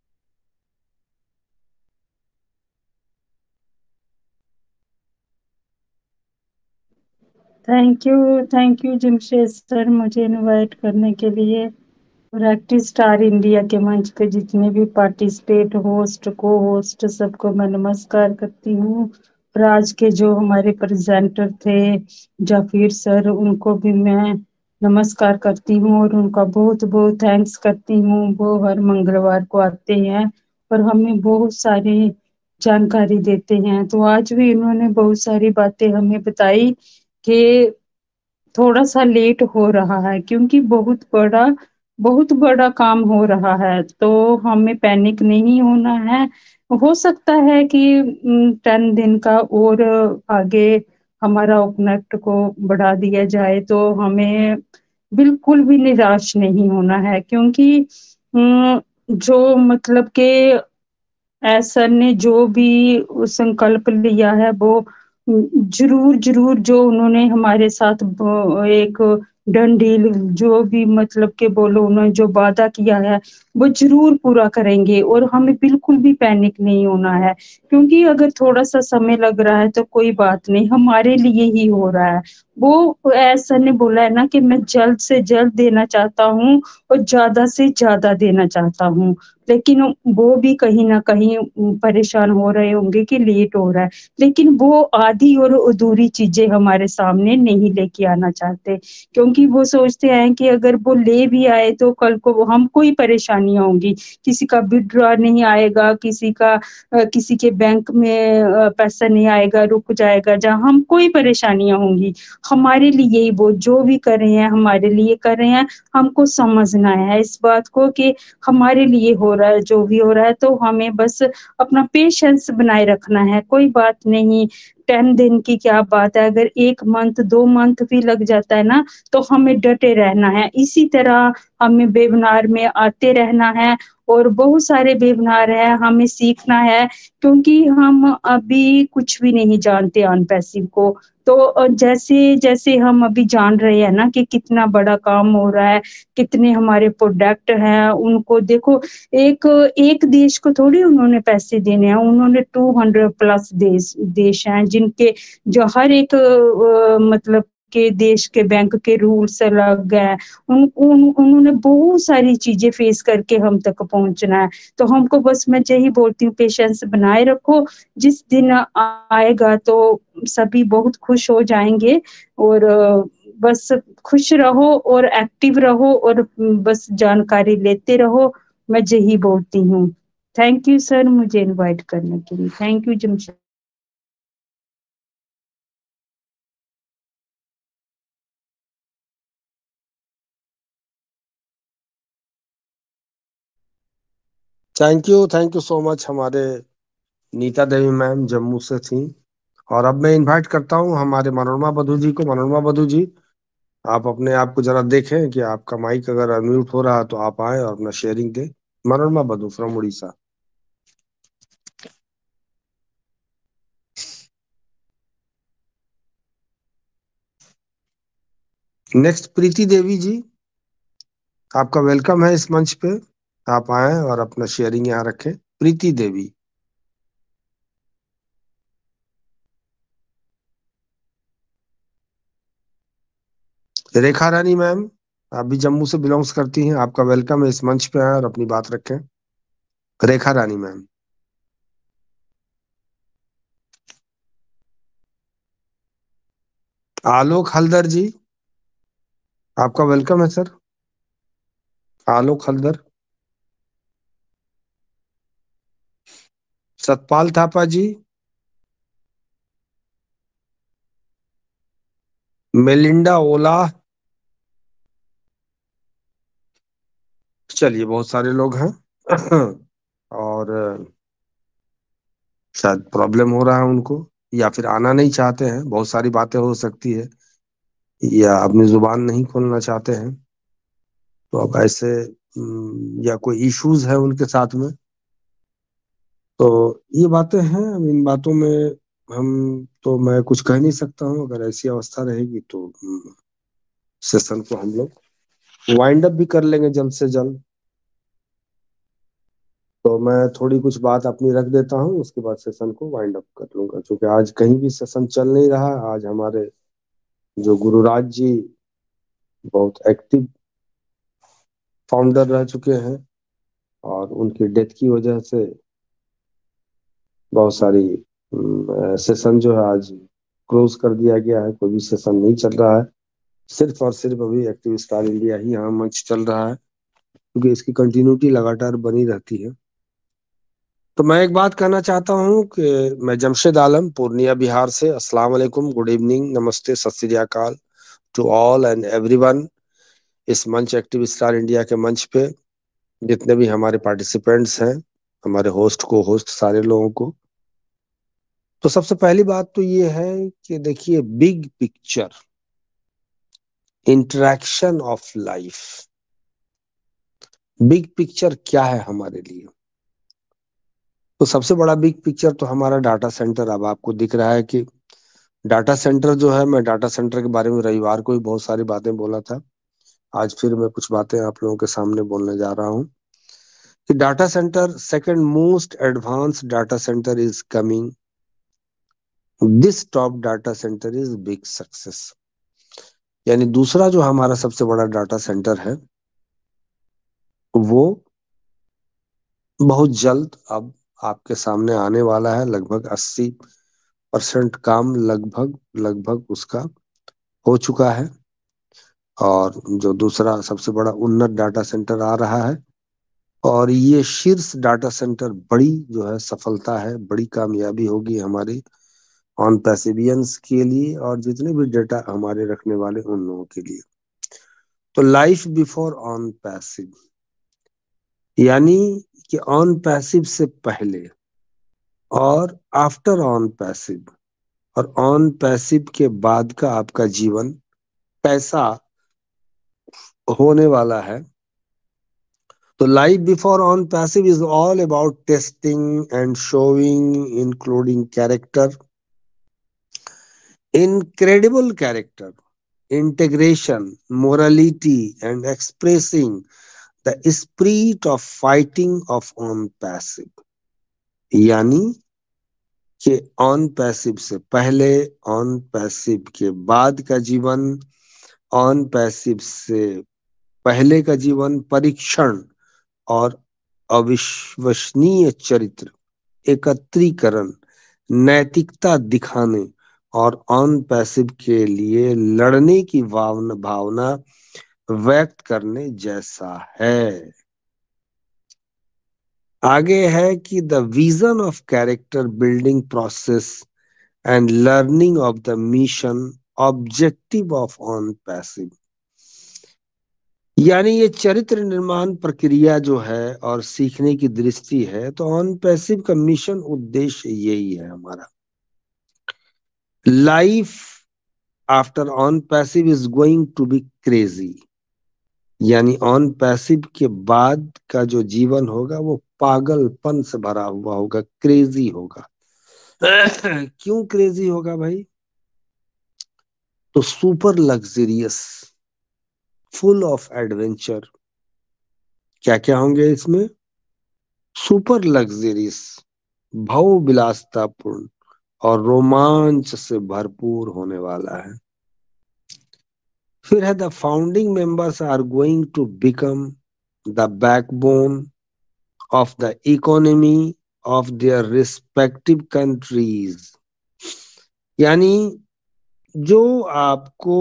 Thank you thank you Jamshed sir, मुझे इनवाइट करने के लिए। और एक्टिव स्टार इंडिया के मंच पे जितने भी पार्टिसिपेट, होस्ट, को होस्ट, सबको मैं नमस्कार करती हूँ। और आज के जो हमारे प्रेजेंटर थे जाफिर सर, उनको भी मैं नमस्कार करती हूँ और उनका बहुत बहुत थैंक्स करती हूँ। वो हर मंगलवार को आते हैं और हमें बहुत सारी जानकारी देते हैं। तो आज भी इन्होंने बहुत सारी बातें हमें बताई कि थोड़ा सा लेट हो रहा है क्योंकि बहुत बड़ा बहुत बड़ा काम हो रहा है, तो हमें पैनिक नहीं होना है। हो सकता है कि टेन दिन का और आगे हमारा उपनेक्ट को बढ़ा दिया जाए, तो हमें बिल्कुल भी निराश नहीं होना है क्योंकि अम, जो मतलब के ऐसा ने जो भी संकल्प लिया है वो जरूर जरूर, जो उन्होंने हमारे साथ एक डन डील, जो भी मतलब के बोलो, उन्होंने जो वादा किया है वो जरूर पूरा करेंगे। और हमें बिल्कुल भी पैनिक नहीं होना है क्योंकि अगर थोड़ा सा समय लग रहा है तो कोई बात नहीं, हमारे लिए ही हो रहा है। वो ऐसा ने बोला है ना कि मैं जल्द से जल्द देना चाहता हूँ और ज्यादा से ज्यादा देना चाहता हूँ, लेकिन वो भी कहीं ना कहीं परेशान हो रहे होंगे कि लेट हो रहा है, लेकिन वो आधी और अधूरी चीजें हमारे सामने नहीं लेके आना चाहते क्योंकि वो सोचते हैं कि अगर वो ले भी आए तो कल को हमको ही परेशानियां होंगी। किसी का विड्रॉ नहीं आएगा, किसी का किसी के बैंक में पैसा नहीं आएगा, रुक जाएगा, जहाँ हमको ही परेशानियां होंगी। हमारे लिए ही वो जो भी कर रहे हैं हमारे लिए कर रहे हैं, हमको समझना है इस बात को कि हमारे लिए हो रहा है जो भी हो रहा है। तो हमें बस अपना पेशेंस बनाए रखना है, कोई बात नहीं। टेन दिन की क्या बात है, अगर एक मंथ दो मंथ भी लग जाता है ना तो हमें डटे रहना है। इसी तरह हमें वेबिनार में आते रहना है और बहुत सारे वेबिनार है, हमें सीखना है क्योंकि हम अभी कुछ भी नहीं जानते ऑन पैसिव को। तो जैसे जैसे हम अभी जान रहे हैं ना कि कितना बड़ा काम हो रहा है, कितने हमारे प्रोडक्ट हैं, उनको देखो, एक एक देश को थोड़ी उन्होंने पैसे देने हैं, उन्होंने टू हंड्रेड प्लस देश देश हैं जिनके जो हर एक अ, मतलब के देश के बैंक के रूल्स अलग है। उन, उन उन्होंने बहुत सारी चीजें फेस करके हम तक पहुंचना है। तो हमको बस मैं यही बोलती हूँ, पेशेंस बनाए रखो, जिस दिन आएगा तो सभी बहुत खुश हो जाएंगे। और बस खुश रहो और एक्टिव रहो और बस जानकारी लेते रहो, मैं यही बोलती हूँ। थैंक यू सर मुझे इनवाइट करने के लिए। Thank you Jamshed. Thank you thank you so much. हमारे नीता देवी मैम जम्मू से थी। और अब मैं इनवाइट करता हूँ हमारे मनोरमा बधू जी को। मनोरमा बधू जी, आप अपने आप को जरा देखें कि आपका माइक अगर अनम्यूट हो रहा है तो आप आए और अपना शेयरिंग दें। मनोरमा बधू फ्रॉम उड़ीसा। नेक्स्ट प्रीति देवी जी, आपका वेलकम है इस मंच पे। आप आए और अपना शेयरिंग यहाँ रखें। प्रीति देवी। रेखा रानी मैम, आप भी जम्मू से बिलोंग्स करती हैं, आपका वेलकम है इस मंच पे आए और अपनी बात रखें। रेखा रानी मैम। आलोक हल्दर जी, आपका वेलकम है सर। आलोक हल्दर। सतपाल थापा जी। मेलिंडा ओला, चलिए बहुत सारे लोग हैं और शायद प्रॉब्लम हो रहा है उनको, या फिर आना नहीं चाहते हैं, बहुत सारी बातें हो सकती है, या अपनी जुबान नहीं खोलना चाहते हैं। तो अब ऐसे हम्म, या कोई इश्यूज है उनके साथ में, तो ये बातें हैं। अब इन बातों में हम, तो मैं कुछ कह नहीं सकता हूँ। अगर ऐसी अवस्था रहेगी तो सेशन को हम लोग वाइंड अप भी कर लेंगे जल्द से जल्द। तो मैं थोड़ी कुछ बात अपनी रख देता हूँ, उसके बाद सेशन को वाइंड अप कर लूंगा, क्योंकि आज कहीं भी सेशन चल नहीं रहा। आज हमारे जो गुरुराज जी बहुत एक्टिव फाउंडर रह चुके हैं, और उनकी डेथ की वजह से बहुत सारी सेशन जो है आज क्लोज कर दिया गया है। कोई भी सेशन नहीं चल रहा है, सिर्फ और सिर्फ अभी एक्टिव स्टार इंडिया ही यहाँ मंच चल रहा है, क्योंकि इसकी कंटिन्यूटी लगातार बनी रहती है। तो मैं एक बात कहना चाहता हूँ कि मैं जमशेद आलम पूर्णिया बिहार से, अस्सलाम वालेकुम, गुड इवनिंग, नमस्ते, सत श्री अकाल टू ऑल एंड एवरीवन। इस मंच एक्टिव स्टार इंडिया के मंच पे जितने भी हमारे पार्टिसिपेंट्स हैं, हमारे होस्ट को होस्ट सारे लोगों को, तो सबसे पहली बात तो ये है कि देखिए, big picture, interaction of life. Big picture क्या है हमारे लिए? तो सबसे बड़ा बिग पिक्चर तो हमारा डाटा सेंटर। अब आपको दिख रहा है कि डाटा सेंटर जो है, मैं डाटा सेंटर के बारे में रविवार को ही बहुत सारी बातें बोला था, आज फिर मैं कुछ बातें आप लोगों के सामने बोलने जा रहा हूँ कि data center, second most advance data center is coming, this top data center is big success. यानी दूसरा जो हमारा सबसे बड़ा डाटा सेंटर है, वो बहुत जल्द अब आपके सामने आने वाला है। लगभग अस्सी परसेंट काम लगभग लगभग उसका हो चुका है, और जो दूसरा सबसे बड़ा उन्नत डाटा सेंटर आ रहा है, और ये शीर्ष डाटा सेंटर बड़ी जो है सफलता है, बड़ी कामयाबी होगी हमारी ऑन पैसिवियंस के लिए, और जितने भी डेटा हमारे रखने वाले उन लोगों के लिए। तो लाइफ बिफोर ऑन पैसिव, यानी कि ऑन पैसिव से पहले और आफ्टर ऑन पैसिव, और ऑन पैसिव के बाद का आपका जीवन कैसा होने वाला है। तो life before on passive is all about testing and showing, including character, incredible character, integration, morality, and expressing the spirit of fighting of on passive। यानी कि ऑन पैसिव से पहले, ऑन पैसिव के बाद का जीवन, ऑन पैसिव से पहले का जीवन, परीक्षण और अविश्वसनीय चरित्र, एकत्रीकरण, नैतिकता दिखाने और ऑन पैसिव के लिए लड़ने की भावना भावना व्यक्त करने जैसा है। आगे है कि the vision of character building process and learning of the mission objective of on passive. यानी ये चरित्र निर्माण प्रक्रिया जो है और सीखने की दृष्टि है, तो ऑन पैसिव का मिशन उद्देश्य यही है हमारा। Life after on passive is going to be crazy, यानी ऑन पैसिव के बाद का जो जीवन होगा वो पागलपन से भरा हुआ होगा, क्रेजी होगा। क्यों क्रेजी होगा भाई? तो super luxurious, full of adventure. क्या क्या होंगे इसमें? सुपर लग्जरियस, भव विलासतापूर्ण और रोमांच से भरपूर होने वाला है। फिर है the founding members are going to become the backbone of the economy of their respective countries. यानी जो आपको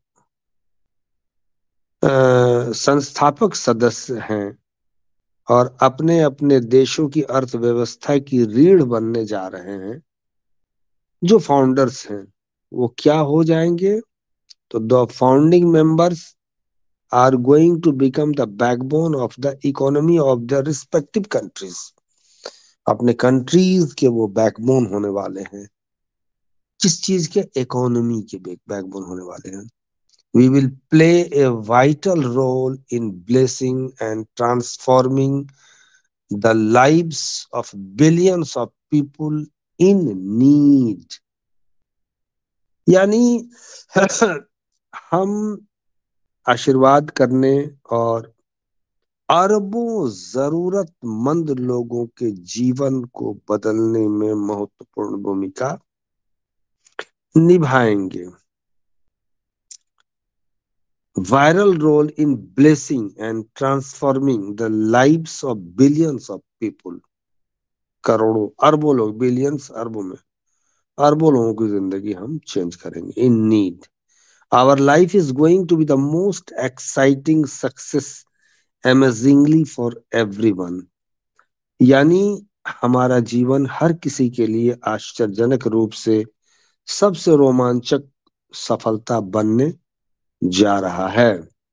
आ, संस्थापक सदस्य हैं और अपने अपने देशों की अर्थव्यवस्था की रीढ़ बनने जा रहे हैं, जो फाउंडर्स हैं, वो क्या हो जाएंगे? तो the founding members are going to become the backbone of the economy of their respective countries. अपने कंट्रीज के वो बैकबोन होने वाले हैं। किस चीज के? इकोनॉमी के बैकबोन होने वाले हैं। We will play a vital role in blessing and transforming the lives of billions of people in need. यानी हम आशीर्वाद करने और अरबों जरूरतमंद लोगों के जीवन को बदलने में महत्वपूर्ण भूमिका निभाएंगे। Viral role in blessing and transforming the lives of billions of people. करोड़ों अरबों लोग, बिलियंस अरबों में, अरबों लोगों की जिंदगी हम चेंज करेंगे in need. Our life is going to be the most exciting success amazingly for everyone। यानी हमारा जीवन हर किसी के लिए आश्चर्यजनक रूप से सबसे रोमांचक सफलता बनने जा रहा है।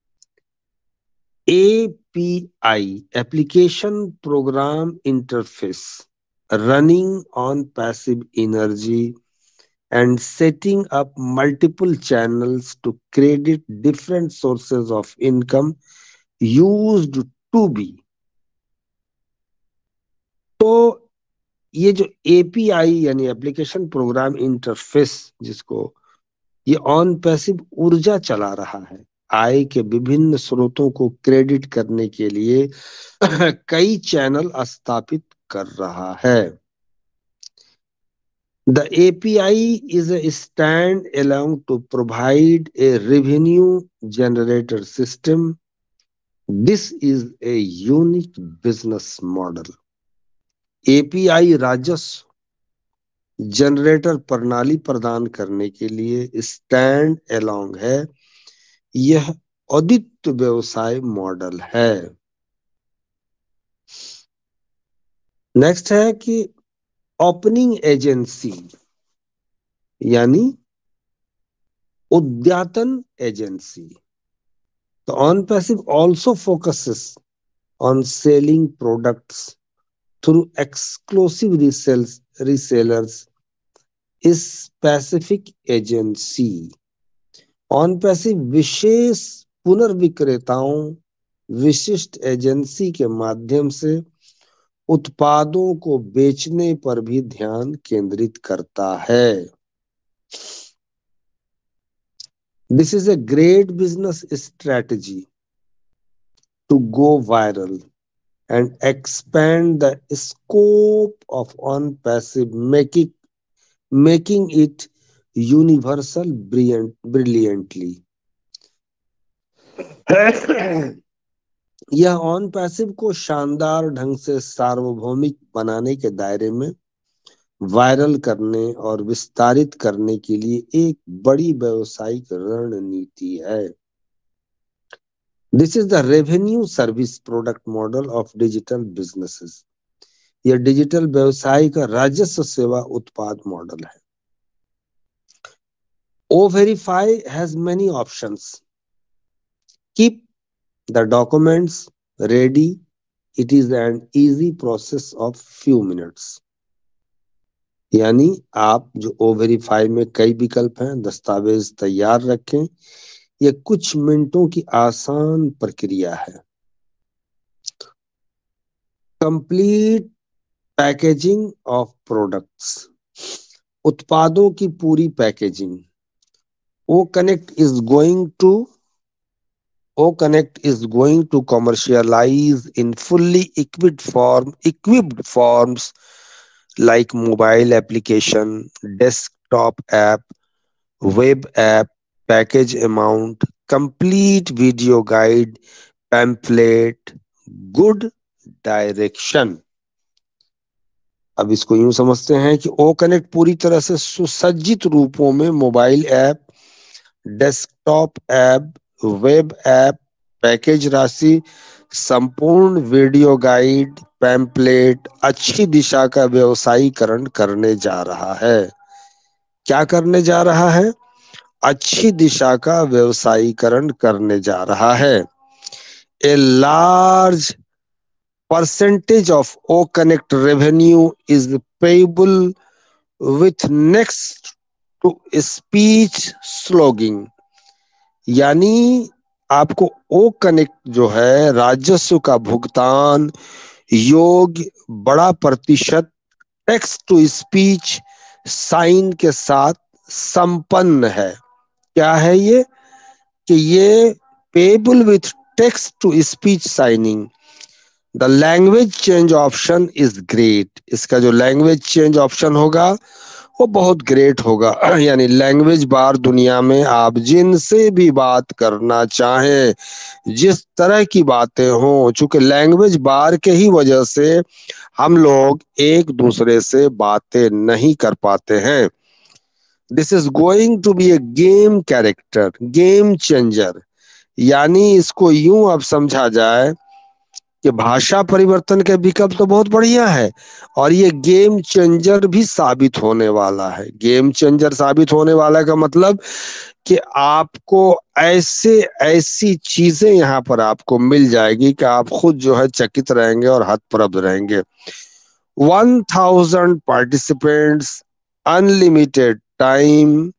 A P I application program interface running on passive energy and setting up multiple channels to credit different sources of income used to be। तो ये जो एपीआई यानी एप्लीकेशन प्रोग्राम इंटरफेस, जिसको ये ऑन पैसिव ऊर्जा चला रहा है, आय के विभिन्न स्रोतों को क्रेडिट करने के लिए कई चैनल स्थापित कर रहा है। The A P I is a stand-alone to provide a revenue generator system. This is a unique business model. A P I राजस्व जनरेटर प्रणाली प्रदान करने के लिए स्टैंड अलोंग है। यह अद्वितीय व्यवसाय मॉडल है। नेक्स्ट है कि ओपनिंग एजेंसी यानी उद्यातन एजेंसी। तो on passive also focuses on selling products through exclusive resales resellers specific agency. On passive विशेष पुनर्विक्रेताओं विशिष्ट एजेंसी के माध्यम से उत्पादों को बेचने पर भी ध्यान केंद्रित करता है। This is a great business strategy to go viral and expand the scope of on-passive, making making it universal brilliant, brilliantly। यह ऑन पैसिव को शानदार ढंग से सार्वभौमिक बनाने के दायरे में वायरल करने और विस्तारित करने के लिए एक बड़ी व्यावसायिक रणनीति है। This is the revenue service product model of digital businesses. यह डिजिटल व्यवसाय का राजस्व सेवा उत्पाद मॉडल है। O verify has many options. Keep the documents ready. It is an easy process of few minutes। यानी आप जो ओ वेरीफाई में कई विकल्प हैं, दस्तावेज तैयार रखें, ये कुछ मिनटों की आसान प्रक्रिया है। कंप्लीट पैकेजिंग ऑफ प्रोडक्ट्स, उत्पादों की पूरी पैकेजिंग। O connect is going to O Connect is going to commercialize in fully equipped form, equipped forms like mobile application, desktop app, web app, package amount, complete video guide, pamphlet, good direction। अब इसको यूं समझते हैं कि O Connect पूरी तरह से सुसज्जित रूपों में mobile app, desktop app, web app, package राशि, संपूर्ण वीडियो गाइड, पैम्पलेट, अच्छी दिशा का व्यवसायीकरण करने जा रहा है। क्या करने जा रहा है? अच्छी दिशा का व्यवसायीकरण करने जा रहा है। A large percentage of O connect revenue is payable with next to speech slogging, यानी आपको ओ कनेक्ट जो है राजस्व का भुगतान योग्य बड़ा प्रतिशत टेक्स्ट टू स्पीच साइन के साथ संपन्न है। क्या है ये कि ये payable with text to speech signing, the language change option is great. इसका जो लैंग्वेज चेंज ऑप्शन होगा वो बहुत ग्रेट होगा, यानी लैंग्वेज बार दुनिया में आप जिनसे भी बात करना चाहें, जिस तरह की बातें हों, चूंकि लैंग्वेज बार के ही वजह से हम लोग एक दूसरे से बातें नहीं कर पाते हैं। This is going to be a game character, game changer, यानी इसको यूं अब समझा जाए कि भाषा परिवर्तन के विकल्प तो बहुत बढ़िया है और ये गेम चेंजर भी साबित होने वाला है। गेम चेंजर साबित होने वाला का मतलब कि आपको ऐसे ऐसी चीजें यहाँ पर आपको मिल जाएगी कि आप खुद जो है चकित रहेंगे और हतप्रभ रहेंगे। One thousand participants, unlimited time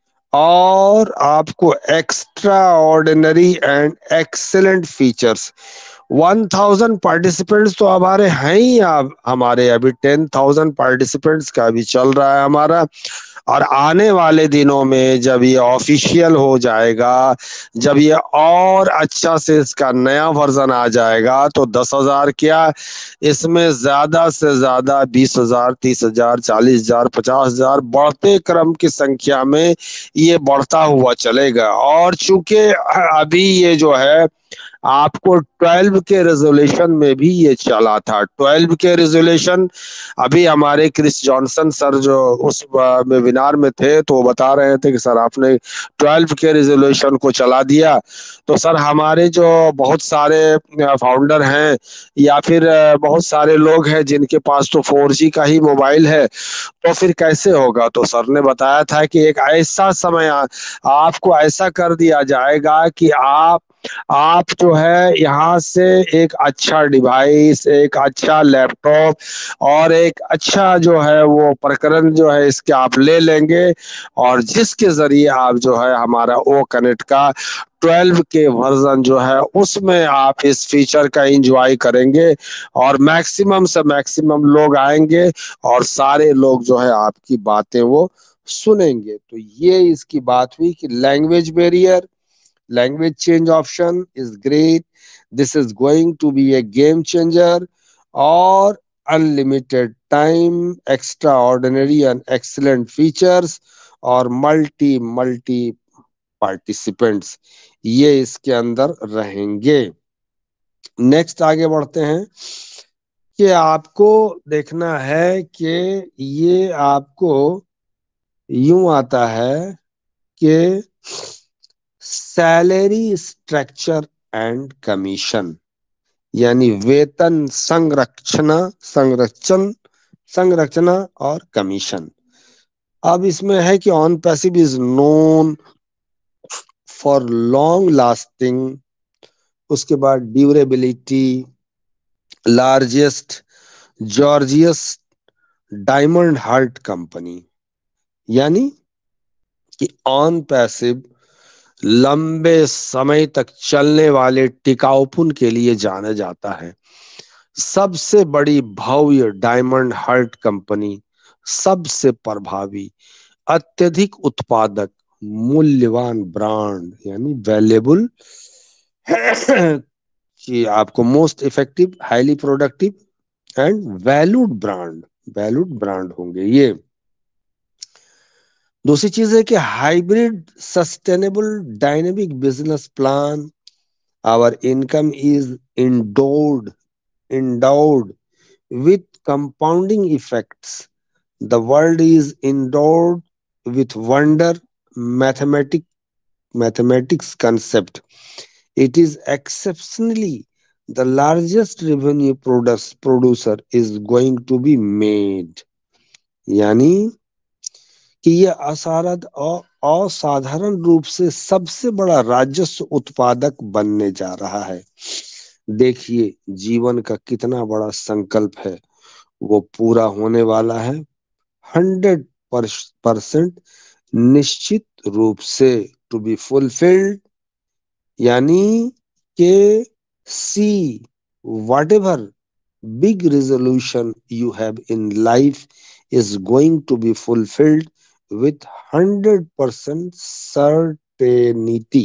और आपको extraordinary and excellent features. One thousand participants तो हमारे हैं ही, आप हमारे अभी टेन थाउजेंड पार्टिसिपेंट्स का भी चल रहा है हमारा, और आने वाले दिनों में जब ये ऑफिशियल हो जाएगा, जब ये और अच्छा से इसका नया वर्जन आ जाएगा तो दस हजार क्या, इसमें ज्यादा से ज्यादा बीस हजार, तीस हजार, चालीस हजार, पचास हजार बढ़ते क्रम की संख्या में ये बढ़ता हुआ चलेगा। और चूंकि अभी ये जो है आपको ट्वेल्व के रेजोल्यूशन में भी ये चला था, ट्वेल्व के रेजोल्यूशन अभी हमारे क्रिस जॉनसन सर जो उस वेबिनार में थे तो वो बता रहे थे कि सर आपने ट्वेल्व के रेजोल्यूशन को चला दिया। तो सर हमारे जो बहुत सारे फाउंडर हैं या फिर बहुत सारे लोग हैं जिनके पास तो फोर जी का ही मोबाइल है, तो फिर कैसे होगा। तो सर ने बताया था कि एक ऐसा समय आपको ऐसा कर दिया जाएगा कि आप आप जो है यहाँ से एक अच्छा डिवाइस, एक अच्छा लैपटॉप और एक अच्छा जो है वो प्रकरण जो है इसके आप ले लेंगे और जिसके जरिए आप जो है हमारा ओ कनेक्ट का ट्वेल्व के वर्जन जो है उसमें आप इस फीचर का एंजॉय करेंगे और मैक्सिमम से मैक्सिमम लोग आएंगे और सारे लोग जो है आपकी बातें वो सुनेंगे। तो ये इसकी बात हुई कि language barrier, language change option is great, this is going to be a game changer, or unlimited time, extraordinary and excellent features और multi multi participants ये इसके अंदर रहेंगे। नेक्स्ट आगे बढ़ते हैं कि आपको देखना है कि ये आपको यूं आता है कि सैलरी स्ट्रक्चर एंड कमीशन, यानी वेतन संरचना संरक्षण संरचना और कमीशन। अब इसमें है कि on passive is known for long lasting, उसके बाद durability, largest gorgeous diamond heart company, यानी कि ऑन पैसिव लंबे समय तक चलने वाले टिकाऊपन के लिए जाना जाता है। सबसे बड़ी भव्य डायमंड हार्ट कंपनी, सबसे प्रभावी, अत्यधिक उत्पादक, मूल्यवान ब्रांड, यानी वैल्यूएबल कि आपको most effective, highly productive and valued brand, valued brand होंगे ये। दूसरी चीज है कि hybrid sustainable dynamic business plan, our income is endowed endowed with compounding effects, the world is endowed with wonder mathematic mathematics concept, it is exceptionally the largest revenue products producer is going to be made, यानी कि ये असारद और असाधारण रूप से सबसे बड़ा राजस्व उत्पादक बनने जा रहा है। देखिए जीवन का कितना बड़ा संकल्प है, वो पूरा होने वाला है हंड्रेड परसेंट निश्चित रूप से, टू बी फुलफिल्ड। यानी के सी वॉट एवर big resolution you have in life is going to be fulfilled with one hundred percent certainty.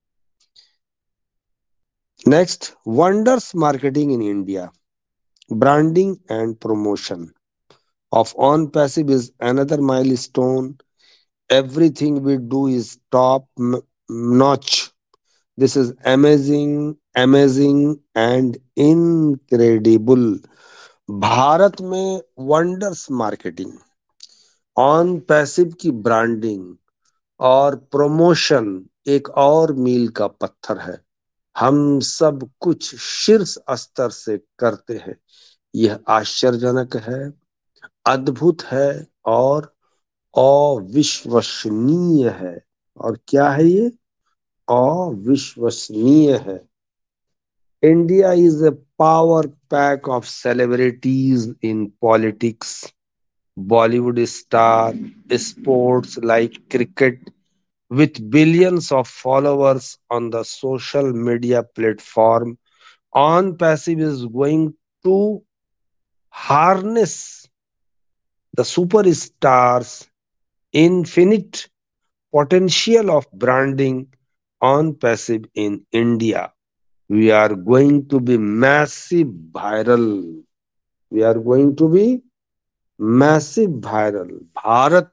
Next, wonders marketing in India. Branding and promotion of on passive is another milestone. Everything we do is top notch. This is amazing, amazing and incredible. Bharat में wonders marketing, on passive की branding और promotion एक और मील का पत्थर है। हम सब कुछ शीर्ष स्तर से करते हैं। यह आश्चर्यजनक है, अद्भुत है और अविश्वसनीय है। और क्या है ये? अविश्वसनीय है। India is a power pack of celebrities in politics, Bollywood star, sports like cricket, with billions of followers on the social media platform. On Passive is going to harness the superstars' infinite potential of branding On Passive in India. We are going to be massive viral. We are going to be massive viral. Bharat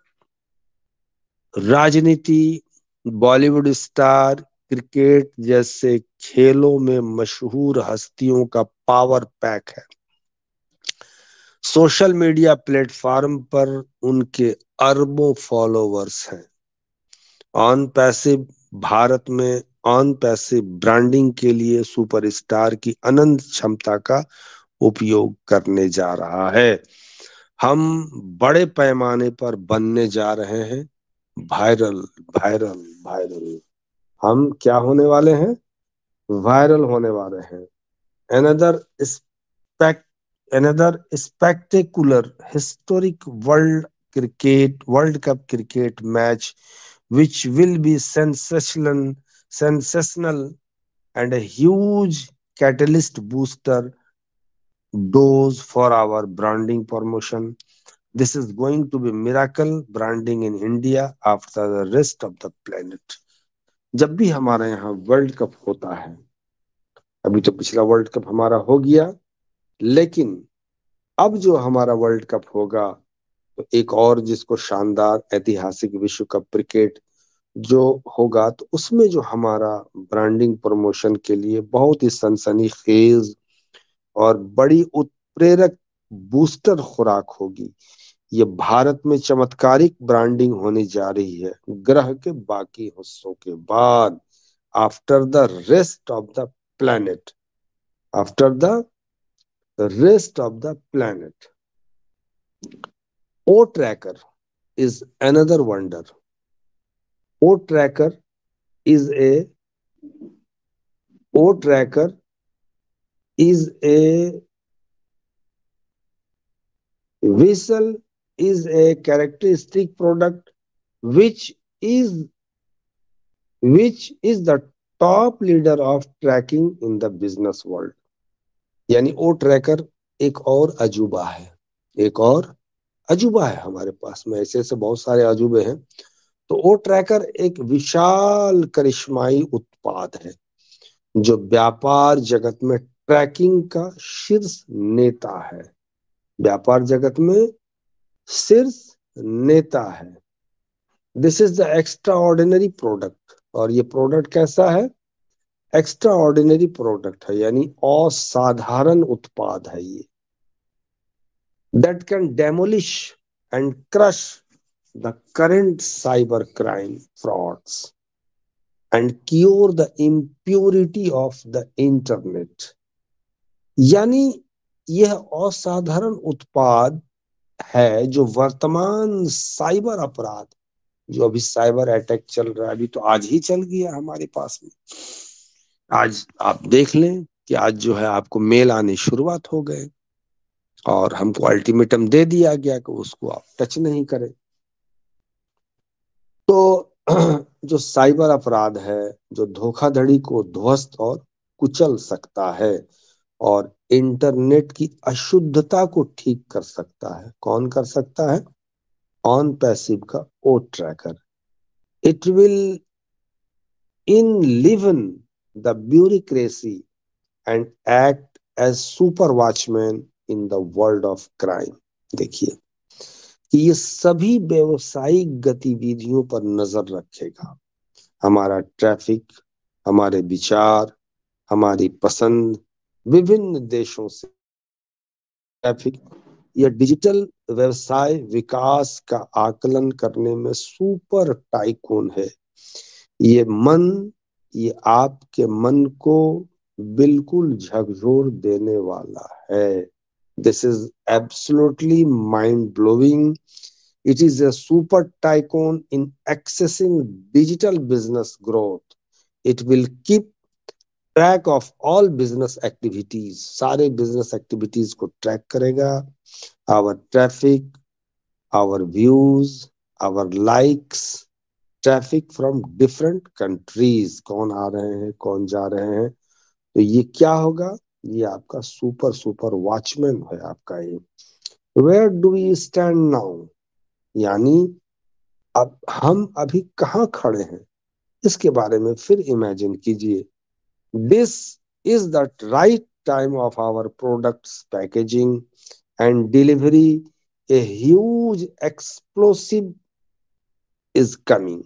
राजनीति, Bollywood star, cricket जैसे खेलों में मशहूर हस्तियों का power pack है। Social media platform पर उनके अरबों फॉलोवर्स हैं। ऑन पैसिव भारत में ऑन पैसिव ब्रांडिंग के लिए सुपरस्टार की अनंत क्षमता का उपयोग करने जा रहा है। हम बड़े पैमाने पर बनने जा रहे हैं वायरल वायरल वायरल। हम क्या होने वाले हैं? वायरल होने वाले हैं। Another spec another spectacular historic world cricket World Cup cricket match which will be sensational sensational and a huge catalyst booster dose for our branding promotion. This is going to be miracle branding in India after the rest of the planet. जब भी हमारे यहाँ world cup होता है, अभी तो पिछला world cup हमारा हो गया, लेकिन अब जो हमारा वर्ल्ड कप होगा तो एक और जिसको शानदार ऐतिहासिक विश्व कप क्रिकेट जो होगा, तो उसमें जो हमारा ब्रांडिंग प्रमोशन के लिए बहुत ही सनसनीखेज और बड़ी उत्प्रेरक बूस्टर खुराक होगी। ये भारत में चमत्कारिक ब्रांडिंग होने जा रही है ग्रह के बाकी हिस्सों के बाद। After the rest of the planet after the rest of the planet. O Tracker is another wonder. O Tracker is a O Tracker is a whistle is a characteristic product which is which is the top leader of tracking in the business world. यानी ओ tracker एक और अजूबा है, एक और अजूबा है हमारे पास में। ऐसे ऐसे बहुत सारे अजूबे हैं। तो ओ ट्रैकर एक विशाल करिश्माई उत्पाद है जो व्यापार जगत में ट्रैकिंग का शीर्ष नेता है। व्यापार जगत में शीर्ष नेता है। This is the extraordinary product. और ये प्रोडक्ट कैसा है? एक्स्ट्रा ऑर्डिनरी प्रोडक्ट है, यानी असाधारण उत्पाद है ये। That can demolish and crush the current cyber crime frauds and cure the impurity of the internet. यानी यह असाधारण उत्पाद है जो वर्तमान साइबर अपराध जो अभी साइबर अटैक चल रहा है, अभी तो आज ही चल गया हमारे पास में। आज आप देख लें कि आज जो है आपको मेल आने शुरुआत हो गए और हमको अल्टीमेटम दे दिया गया कि उसको आप टच नहीं करें। तो जो साइबर अपराध है, जो धोखाधड़ी को ध्वस्त और कुचल सकता है और इंटरनेट की अशुद्धता को ठीक कर सकता है, कौन कर सकता है? ऑन पैसिव का O tracker. It will enliven the bureaucracy and act as super watchman in the world of crime। देखिए कि ये सभी व्यवसायिक गतिविधियों पर नजर रखेगा। हमारा ट्रैफिक, हमारे विचार, हमारी पसंद, विभिन्न देशों से ट्रैफिक, यह डिजिटल व्यवसाय विकास का आकलन करने में सुपर टाइकून है। ये मन, ये आपके मन को बिल्कुल झकझोर देने वाला है। This is absolutely mind blowing. It is a super tycoon in accessing digital business growth. It will keep track of all business activities. सारे business activities को track करेगा। Our traffic, our views, our likes, traffic from different countries, कौन आ रहे हैं, कौन जा रहे हैं। तो ये क्या होगा? ये आपका सुपर सुपर वॉचमैन है आपका ये। Where do we stand now? यानी अब हम अभी कहाँ खड़े हैं, इसके बारे में फिर इमेजिन कीजिए। This is the right time of our products packaging and delivery. A huge explosive is coming.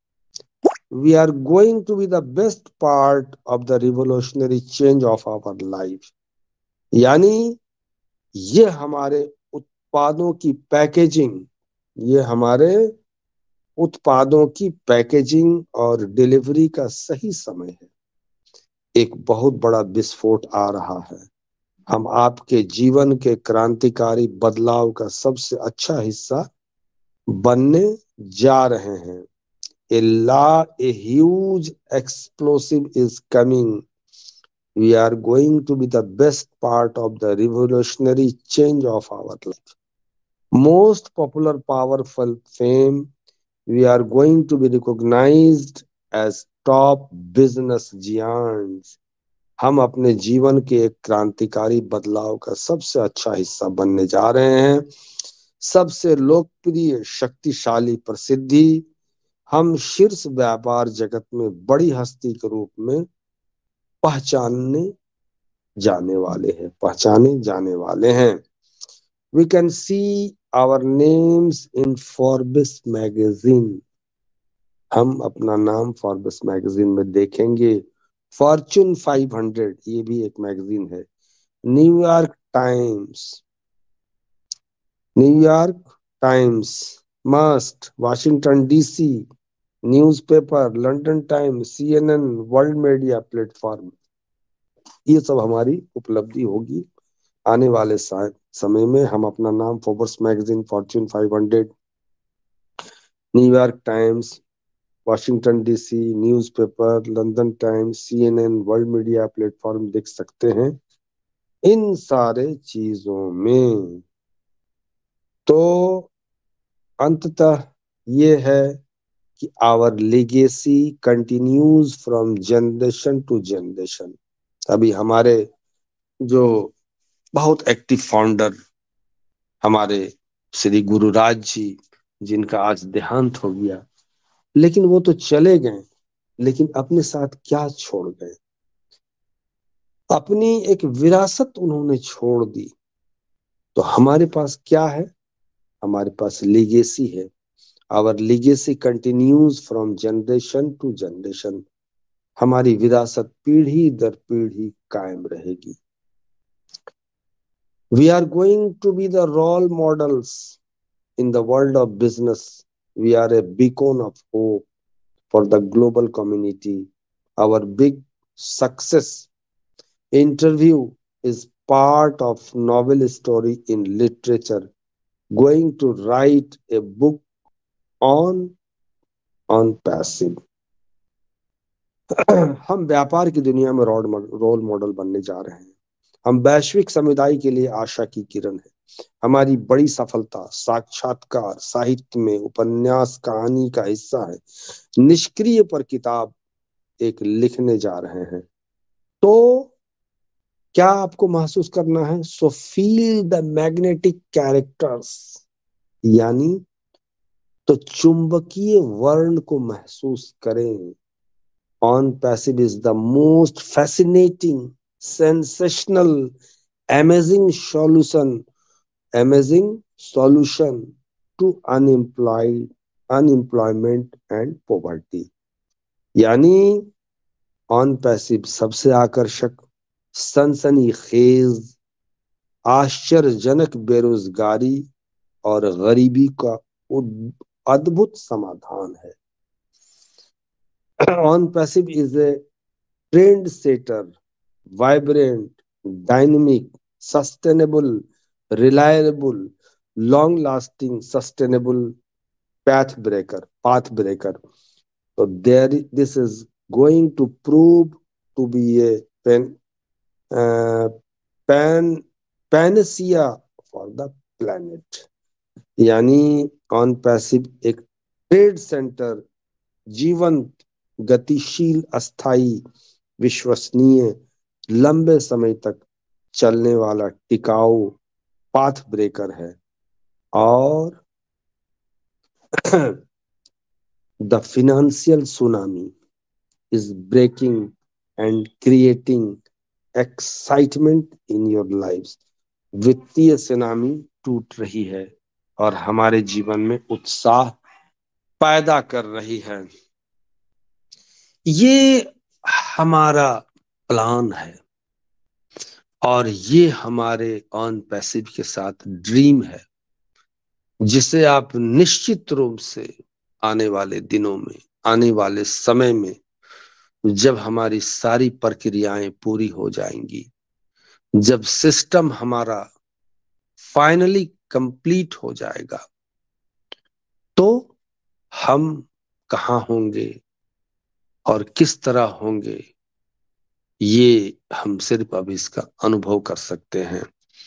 We are going to be the best part of the revolutionary change of our life। यानी ये हमारे उत्पादों की packaging, ये हमारे उत्पादों की packaging और डिलीवरी का सही समय है। एक बहुत बड़ा विस्फोट आ रहा है। हम आपके जीवन के क्रांतिकारी बदलाव का सबसे अच्छा हिस्सा बनने जा रहे हैं। A la, a huge explosive is coming। We are going to be the best part of the revolutionary change of our life। Most popular, powerful fame। We are going to be recognized as top business giants। हम अपने जीवन के एक क्रांतिकारी बदलाव का सबसे अच्छा हिस्सा बनने जा रहे हैं। सबसे लोकप्रिय, शक्तिशाली, प्रसिद्धि, हम शीर्ष व्यापार जगत में बड़ी हस्ती के रूप में पहचानने जाने वाले हैं, पहचाने जाने वाले हैं। We can see our names in Forbes magazine। हम अपना नाम फॉर्ब्स मैगजीन में देखेंगे। फॉर्च्यून फाइव हंड्रेड, ये भी एक मैगजीन है। New York Times, New York Times must, Washington DC newspaper, London Times, CNN, world media platform, ये सब हमारी उपलब्धि होगी आने वाले समय में। हम अपना नाम Forbes magazine, Fortune five hundred, New York Times, Washington DC newspaper, London Times, CNN, world media platform देख सकते हैं इन सारे चीजों में। तो अंततः ये है कि our legacy continues from generation to generation. अभी हमारे जो बहुत एक्टिव फाउंडर हमारे श्री गुरुराज जी, जिनका आज देहांत हो गया, लेकिन वो तो चले गए, लेकिन अपने साथ क्या छोड़ गए? अपनी एक विरासत उन्होंने छोड़ दी। तो हमारे पास क्या है? हमारे पास लीगेसी है। Our legacy continues from generation to generation. हमारी विरासत पीढ़ी दर पीढ़ी कायम रहेगी। We are going to be the role models in the world of business. We are a beacon of hope for the global community। Our big success interview is part of novel story in literature, going to write a book on on passive. हम व्यापार की दुनिया में role role model बनने जा रहे हैं। हम वैश्विक समुदाय के लिए आशा की किरण है। हमारी बड़ी सफलता साक्षात्कार, साहित्य में उपन्यास, कहानी का हिस्सा है। निष्क्रिय पर किताब एक लिखने जा रहे हैं। तो क्या आपको महसूस करना है? So feel the magnetic characters, यानी तो चुंबकीय वर्ण को महसूस करें। On passive is the most fascinating, sensational, amazing solution amazing solution to unemployed unemployment and poverty. यानी ऑन पैसिव सबसे आकर्षक, सनसनीखेज, आश्चर्यजनक बेरोजगारी और गरीबी का अद्भुत समाधान है। On passive is a trend setter, vibrant, dynamic, sustainable, reliable, long lasting, sustainable path breaker path breaker. So there this is going to prove to be a pan, uh, pan panacea for the planet. यानी on passive एक trade center, जीवंत, गतिशील, अस्थाई, विश्वसनीय, लंबे समय तक चलने वाला टिकाऊ पाथ ब्रेकर है। और the financial tsunami is breaking and creating excitement in your lives. वित्तीय सुनामी टूट रही है और हमारे जीवन में उत्साह पैदा कर रही है। ये हमारा प्लान है और ये हमारे ऑन पैसिव के साथ ड्रीम है, जिसे आप निश्चित रूप से आने वाले दिनों में, आने वाले समय में, जब हमारी सारी प्रक्रियाएं पूरी हो जाएंगी, जब सिस्टम हमारा फाइनली कंप्लीट हो जाएगा, तो हम कहाँ होंगे और किस तरह होंगे, ये हम सिर्फ अभी इसका अनुभव कर सकते हैं।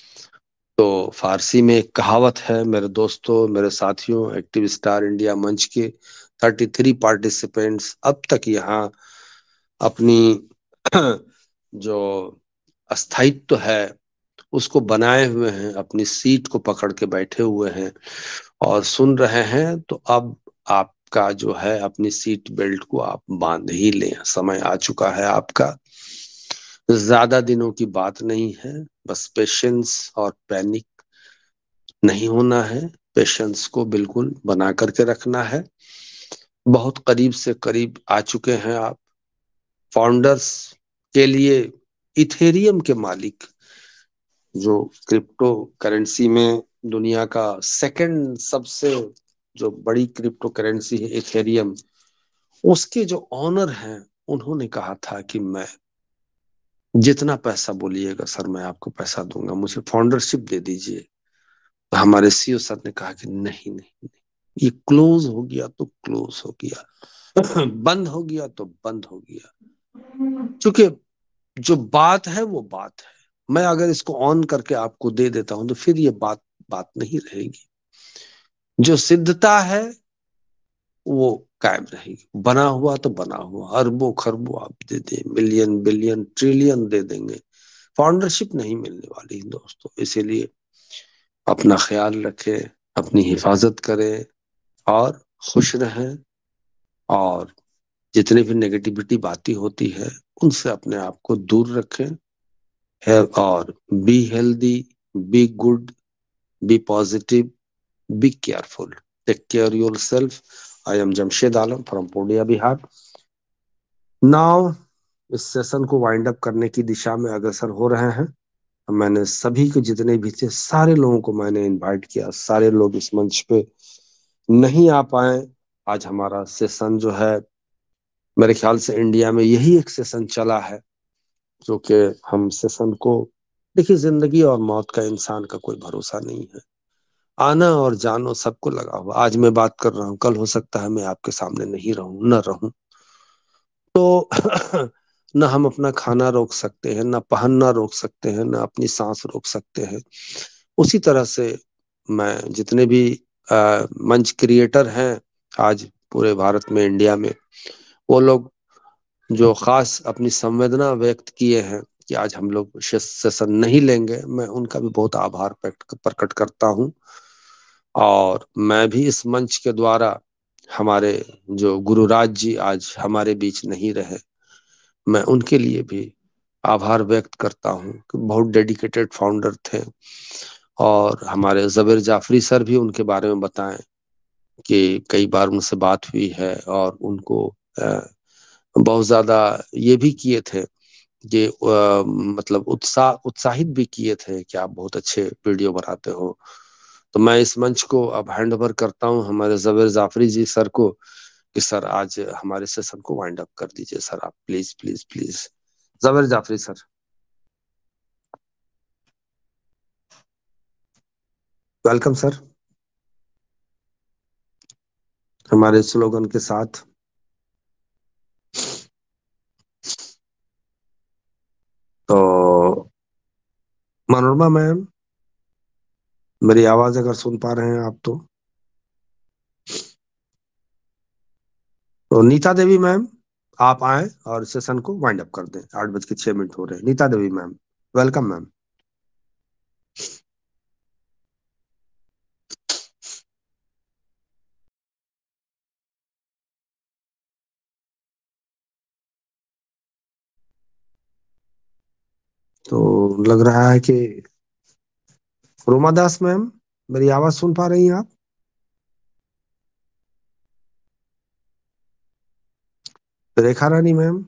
तो फारसी में एक कहावत है, मेरे दोस्तों, मेरे साथियों, एक्टिव स्टार इंडिया मंच के तैंतीस पार्टिसिपेंट्स अब तक यहाँ अपनी जो अस्थायित्व है उसको बनाए हुए हैं, अपनी सीट को पकड़ के बैठे हुए हैं और सुन रहे हैं। तो अब आपका जो है अपनी सीट बेल्ट को आप बांध ही लें, समय आ चुका है आपका। ज्यादा दिनों की बात नहीं है, बस पेशेंस और पैनिक नहीं होना है, पेशेंस को बिल्कुल बना करके रखना है। बहुत करीब से करीब आ चुके हैं आप। फाउंडर्स के लिए इथेरियम के मालिक, जो क्रिप्टो करेंसी में दुनिया का सेकंड सबसे जो बड़ी क्रिप्टो करेंसी है इथेरियम, उसके जो ऑनर हैं, उन्होंने कहा था कि मैं जितना पैसा बोलिएगा सर मैं आपको पैसा दूंगा, मुझे फाउंडरशिप दे दीजिए। तो हमारे सीईओ सर ने कहा कि नहीं नहीं नहीं, ये क्लोज हो गया तो क्लोज हो गया, बंद हो गया तो बंद हो गया, क्योंकि जो बात है वो बात है। मैं अगर इसको ऑन करके आपको दे देता हूं तो फिर ये बात बात नहीं रहेगी। जो सिद्धता है वो कायम रहेगी, बना हुआ तो बना हुआ, अरबों खरबों आप दे दें, मिलियन बिलियन ट्रिलियन दे देंगे, फाउंडरशिप नहीं मिलने वाली दोस्तों। इसीलिए अपना ख्याल रखें, अपनी हिफाजत करें और खुश रहें, और जितनी भी नेगेटिविटी बातें होती है उनसे अपने आप को दूर रखें है, और be healthy, be good, be positive, be careful, take care yourself. I am Jamshed Alam from Purnia, Bihar. Now इस सेशन को वाइंड अप करने की दिशा में अग्रसर हो रहे हैं। मैंने सभी को, जितने भी थे, सारे लोगों को मैंने इनवाइट किया, सारे लोग इस मंच पे नहीं आ पाए। आज हमारा सेशन जो है, मेरे ख्याल से इंडिया में यही एक सेशन चला है जो कि हम सेशन को, देखिए जिंदगी और मौत का इंसान का कोई भरोसा नहीं है। आना और जानो सबको लगा हुआ। आज मैं बात कर रहा हूँ, कल हो सकता है मैं आपके सामने नहीं रहूं, न रहूं। तो न हम अपना खाना रोक सकते हैं, न पहनना रोक सकते हैं, न अपनी सांस रोक सकते हैं। उसी तरह से मैं जितने भी आ, मंच क्रिएटर हैं आज पूरे भारत में, इंडिया में, वो लोग जो खास अपनी संवेदना व्यक्त किए हैं कि आज हम लोग सेशन नहीं लेंगे, मैं उनका भी बहुत आभार प्रकट करता हूं। और मैं भी इस मंच के द्वारा, हमारे जो गुरुराज जी आज हमारे बीच नहीं रहे, मैं उनके लिए भी आभार व्यक्त करता हूं कि बहुत डेडिकेटेड फाउंडर थे। और हमारे जबीर जाफरी सर भी उनके बारे में बताएं कि कई बार उनसे बात हुई है और उनको आ, बहुत ज्यादा ये भी किए थे कि आ, मतलब उत्साह उत्साहित भी किए थे कि आप बहुत अच्छे वीडियो बनाते हो। तो मैं इस मंच को अब हैंड ओवर करता हूँ हमारे जबीर जाफरी जी सर को कि सर आज हमारे सेशन को वाइंड अप कर दीजिए सर, आप please please please. Jabir Jafri sir. Welcome sir हमारे स्लोगन के साथ। तो मनोरमा मैम, मेरी आवाज अगर सुन पा रहे हैं आप तो, तो नीता देवी मैम आप आए और सेशन को वाइंड अप कर दें। आठ बज के छह मिनट हो रहे हैं। Neeta Devi ma'am, welcome ma'am. तो लग रहा है कि रोमा दास मैम, मेरी आवाज सुन पा रही हैं आप? Rekha Rani ma'am,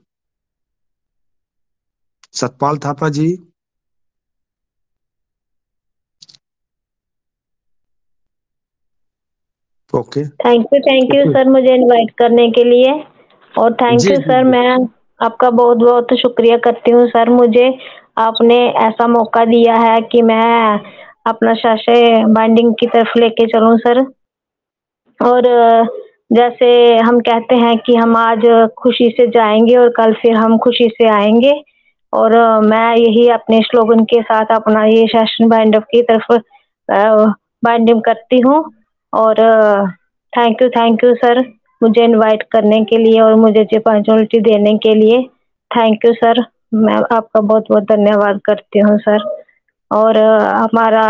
Satpal Thapa ji, okay. Thank you thank you sir मुझे इनवाइट करने के लिए। और थैंक जी यू जी सर, जी। मैं आपका बहुत बहुत शुक्रिया करती हूँ सर, मुझे आपने ऐसा मौका दिया है कि मैं अपना शाशय बाइंडिंग की तरफ लेके चलूँ सर। और जैसे हम कहते हैं कि हम आज खुशी से जाएंगे और कल फिर हम खुशी से आएंगे, और मैं यही अपने स्लोगन के साथ अपना ये सेशन बाइंड अप की तरफ बाइंडिंग करती हूँ। और thank you thank you sir मुझे इनवाइट करने के लिए और मुझे ये अपॉर्चुनिटी देने के लिए। थैंक यू सर, मैं आपका बहुत बहुत धन्यवाद करती हूँ सर। और हमारा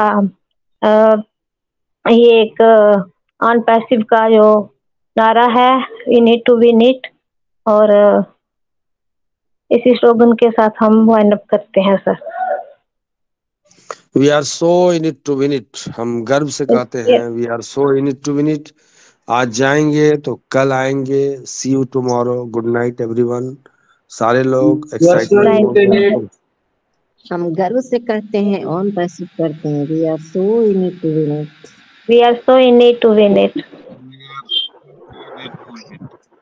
ये एक ऑन पैसिव का जो नारा है, we need to win it, और इसी स्लोगन के साथ हम वाइंड अप करते हैं sir. We are so in it to win it, हम गर्व से कहते हैं we are so in it to win it. आज जाएंगे तो कल आएंगे। See you tomorrow. Good night everyone. सारे लोग एक्साइटमेंट। हम गर्व से करते हैं, ऑन पैसिव करते हैं, we are so in it to win it. We are so in it to win it.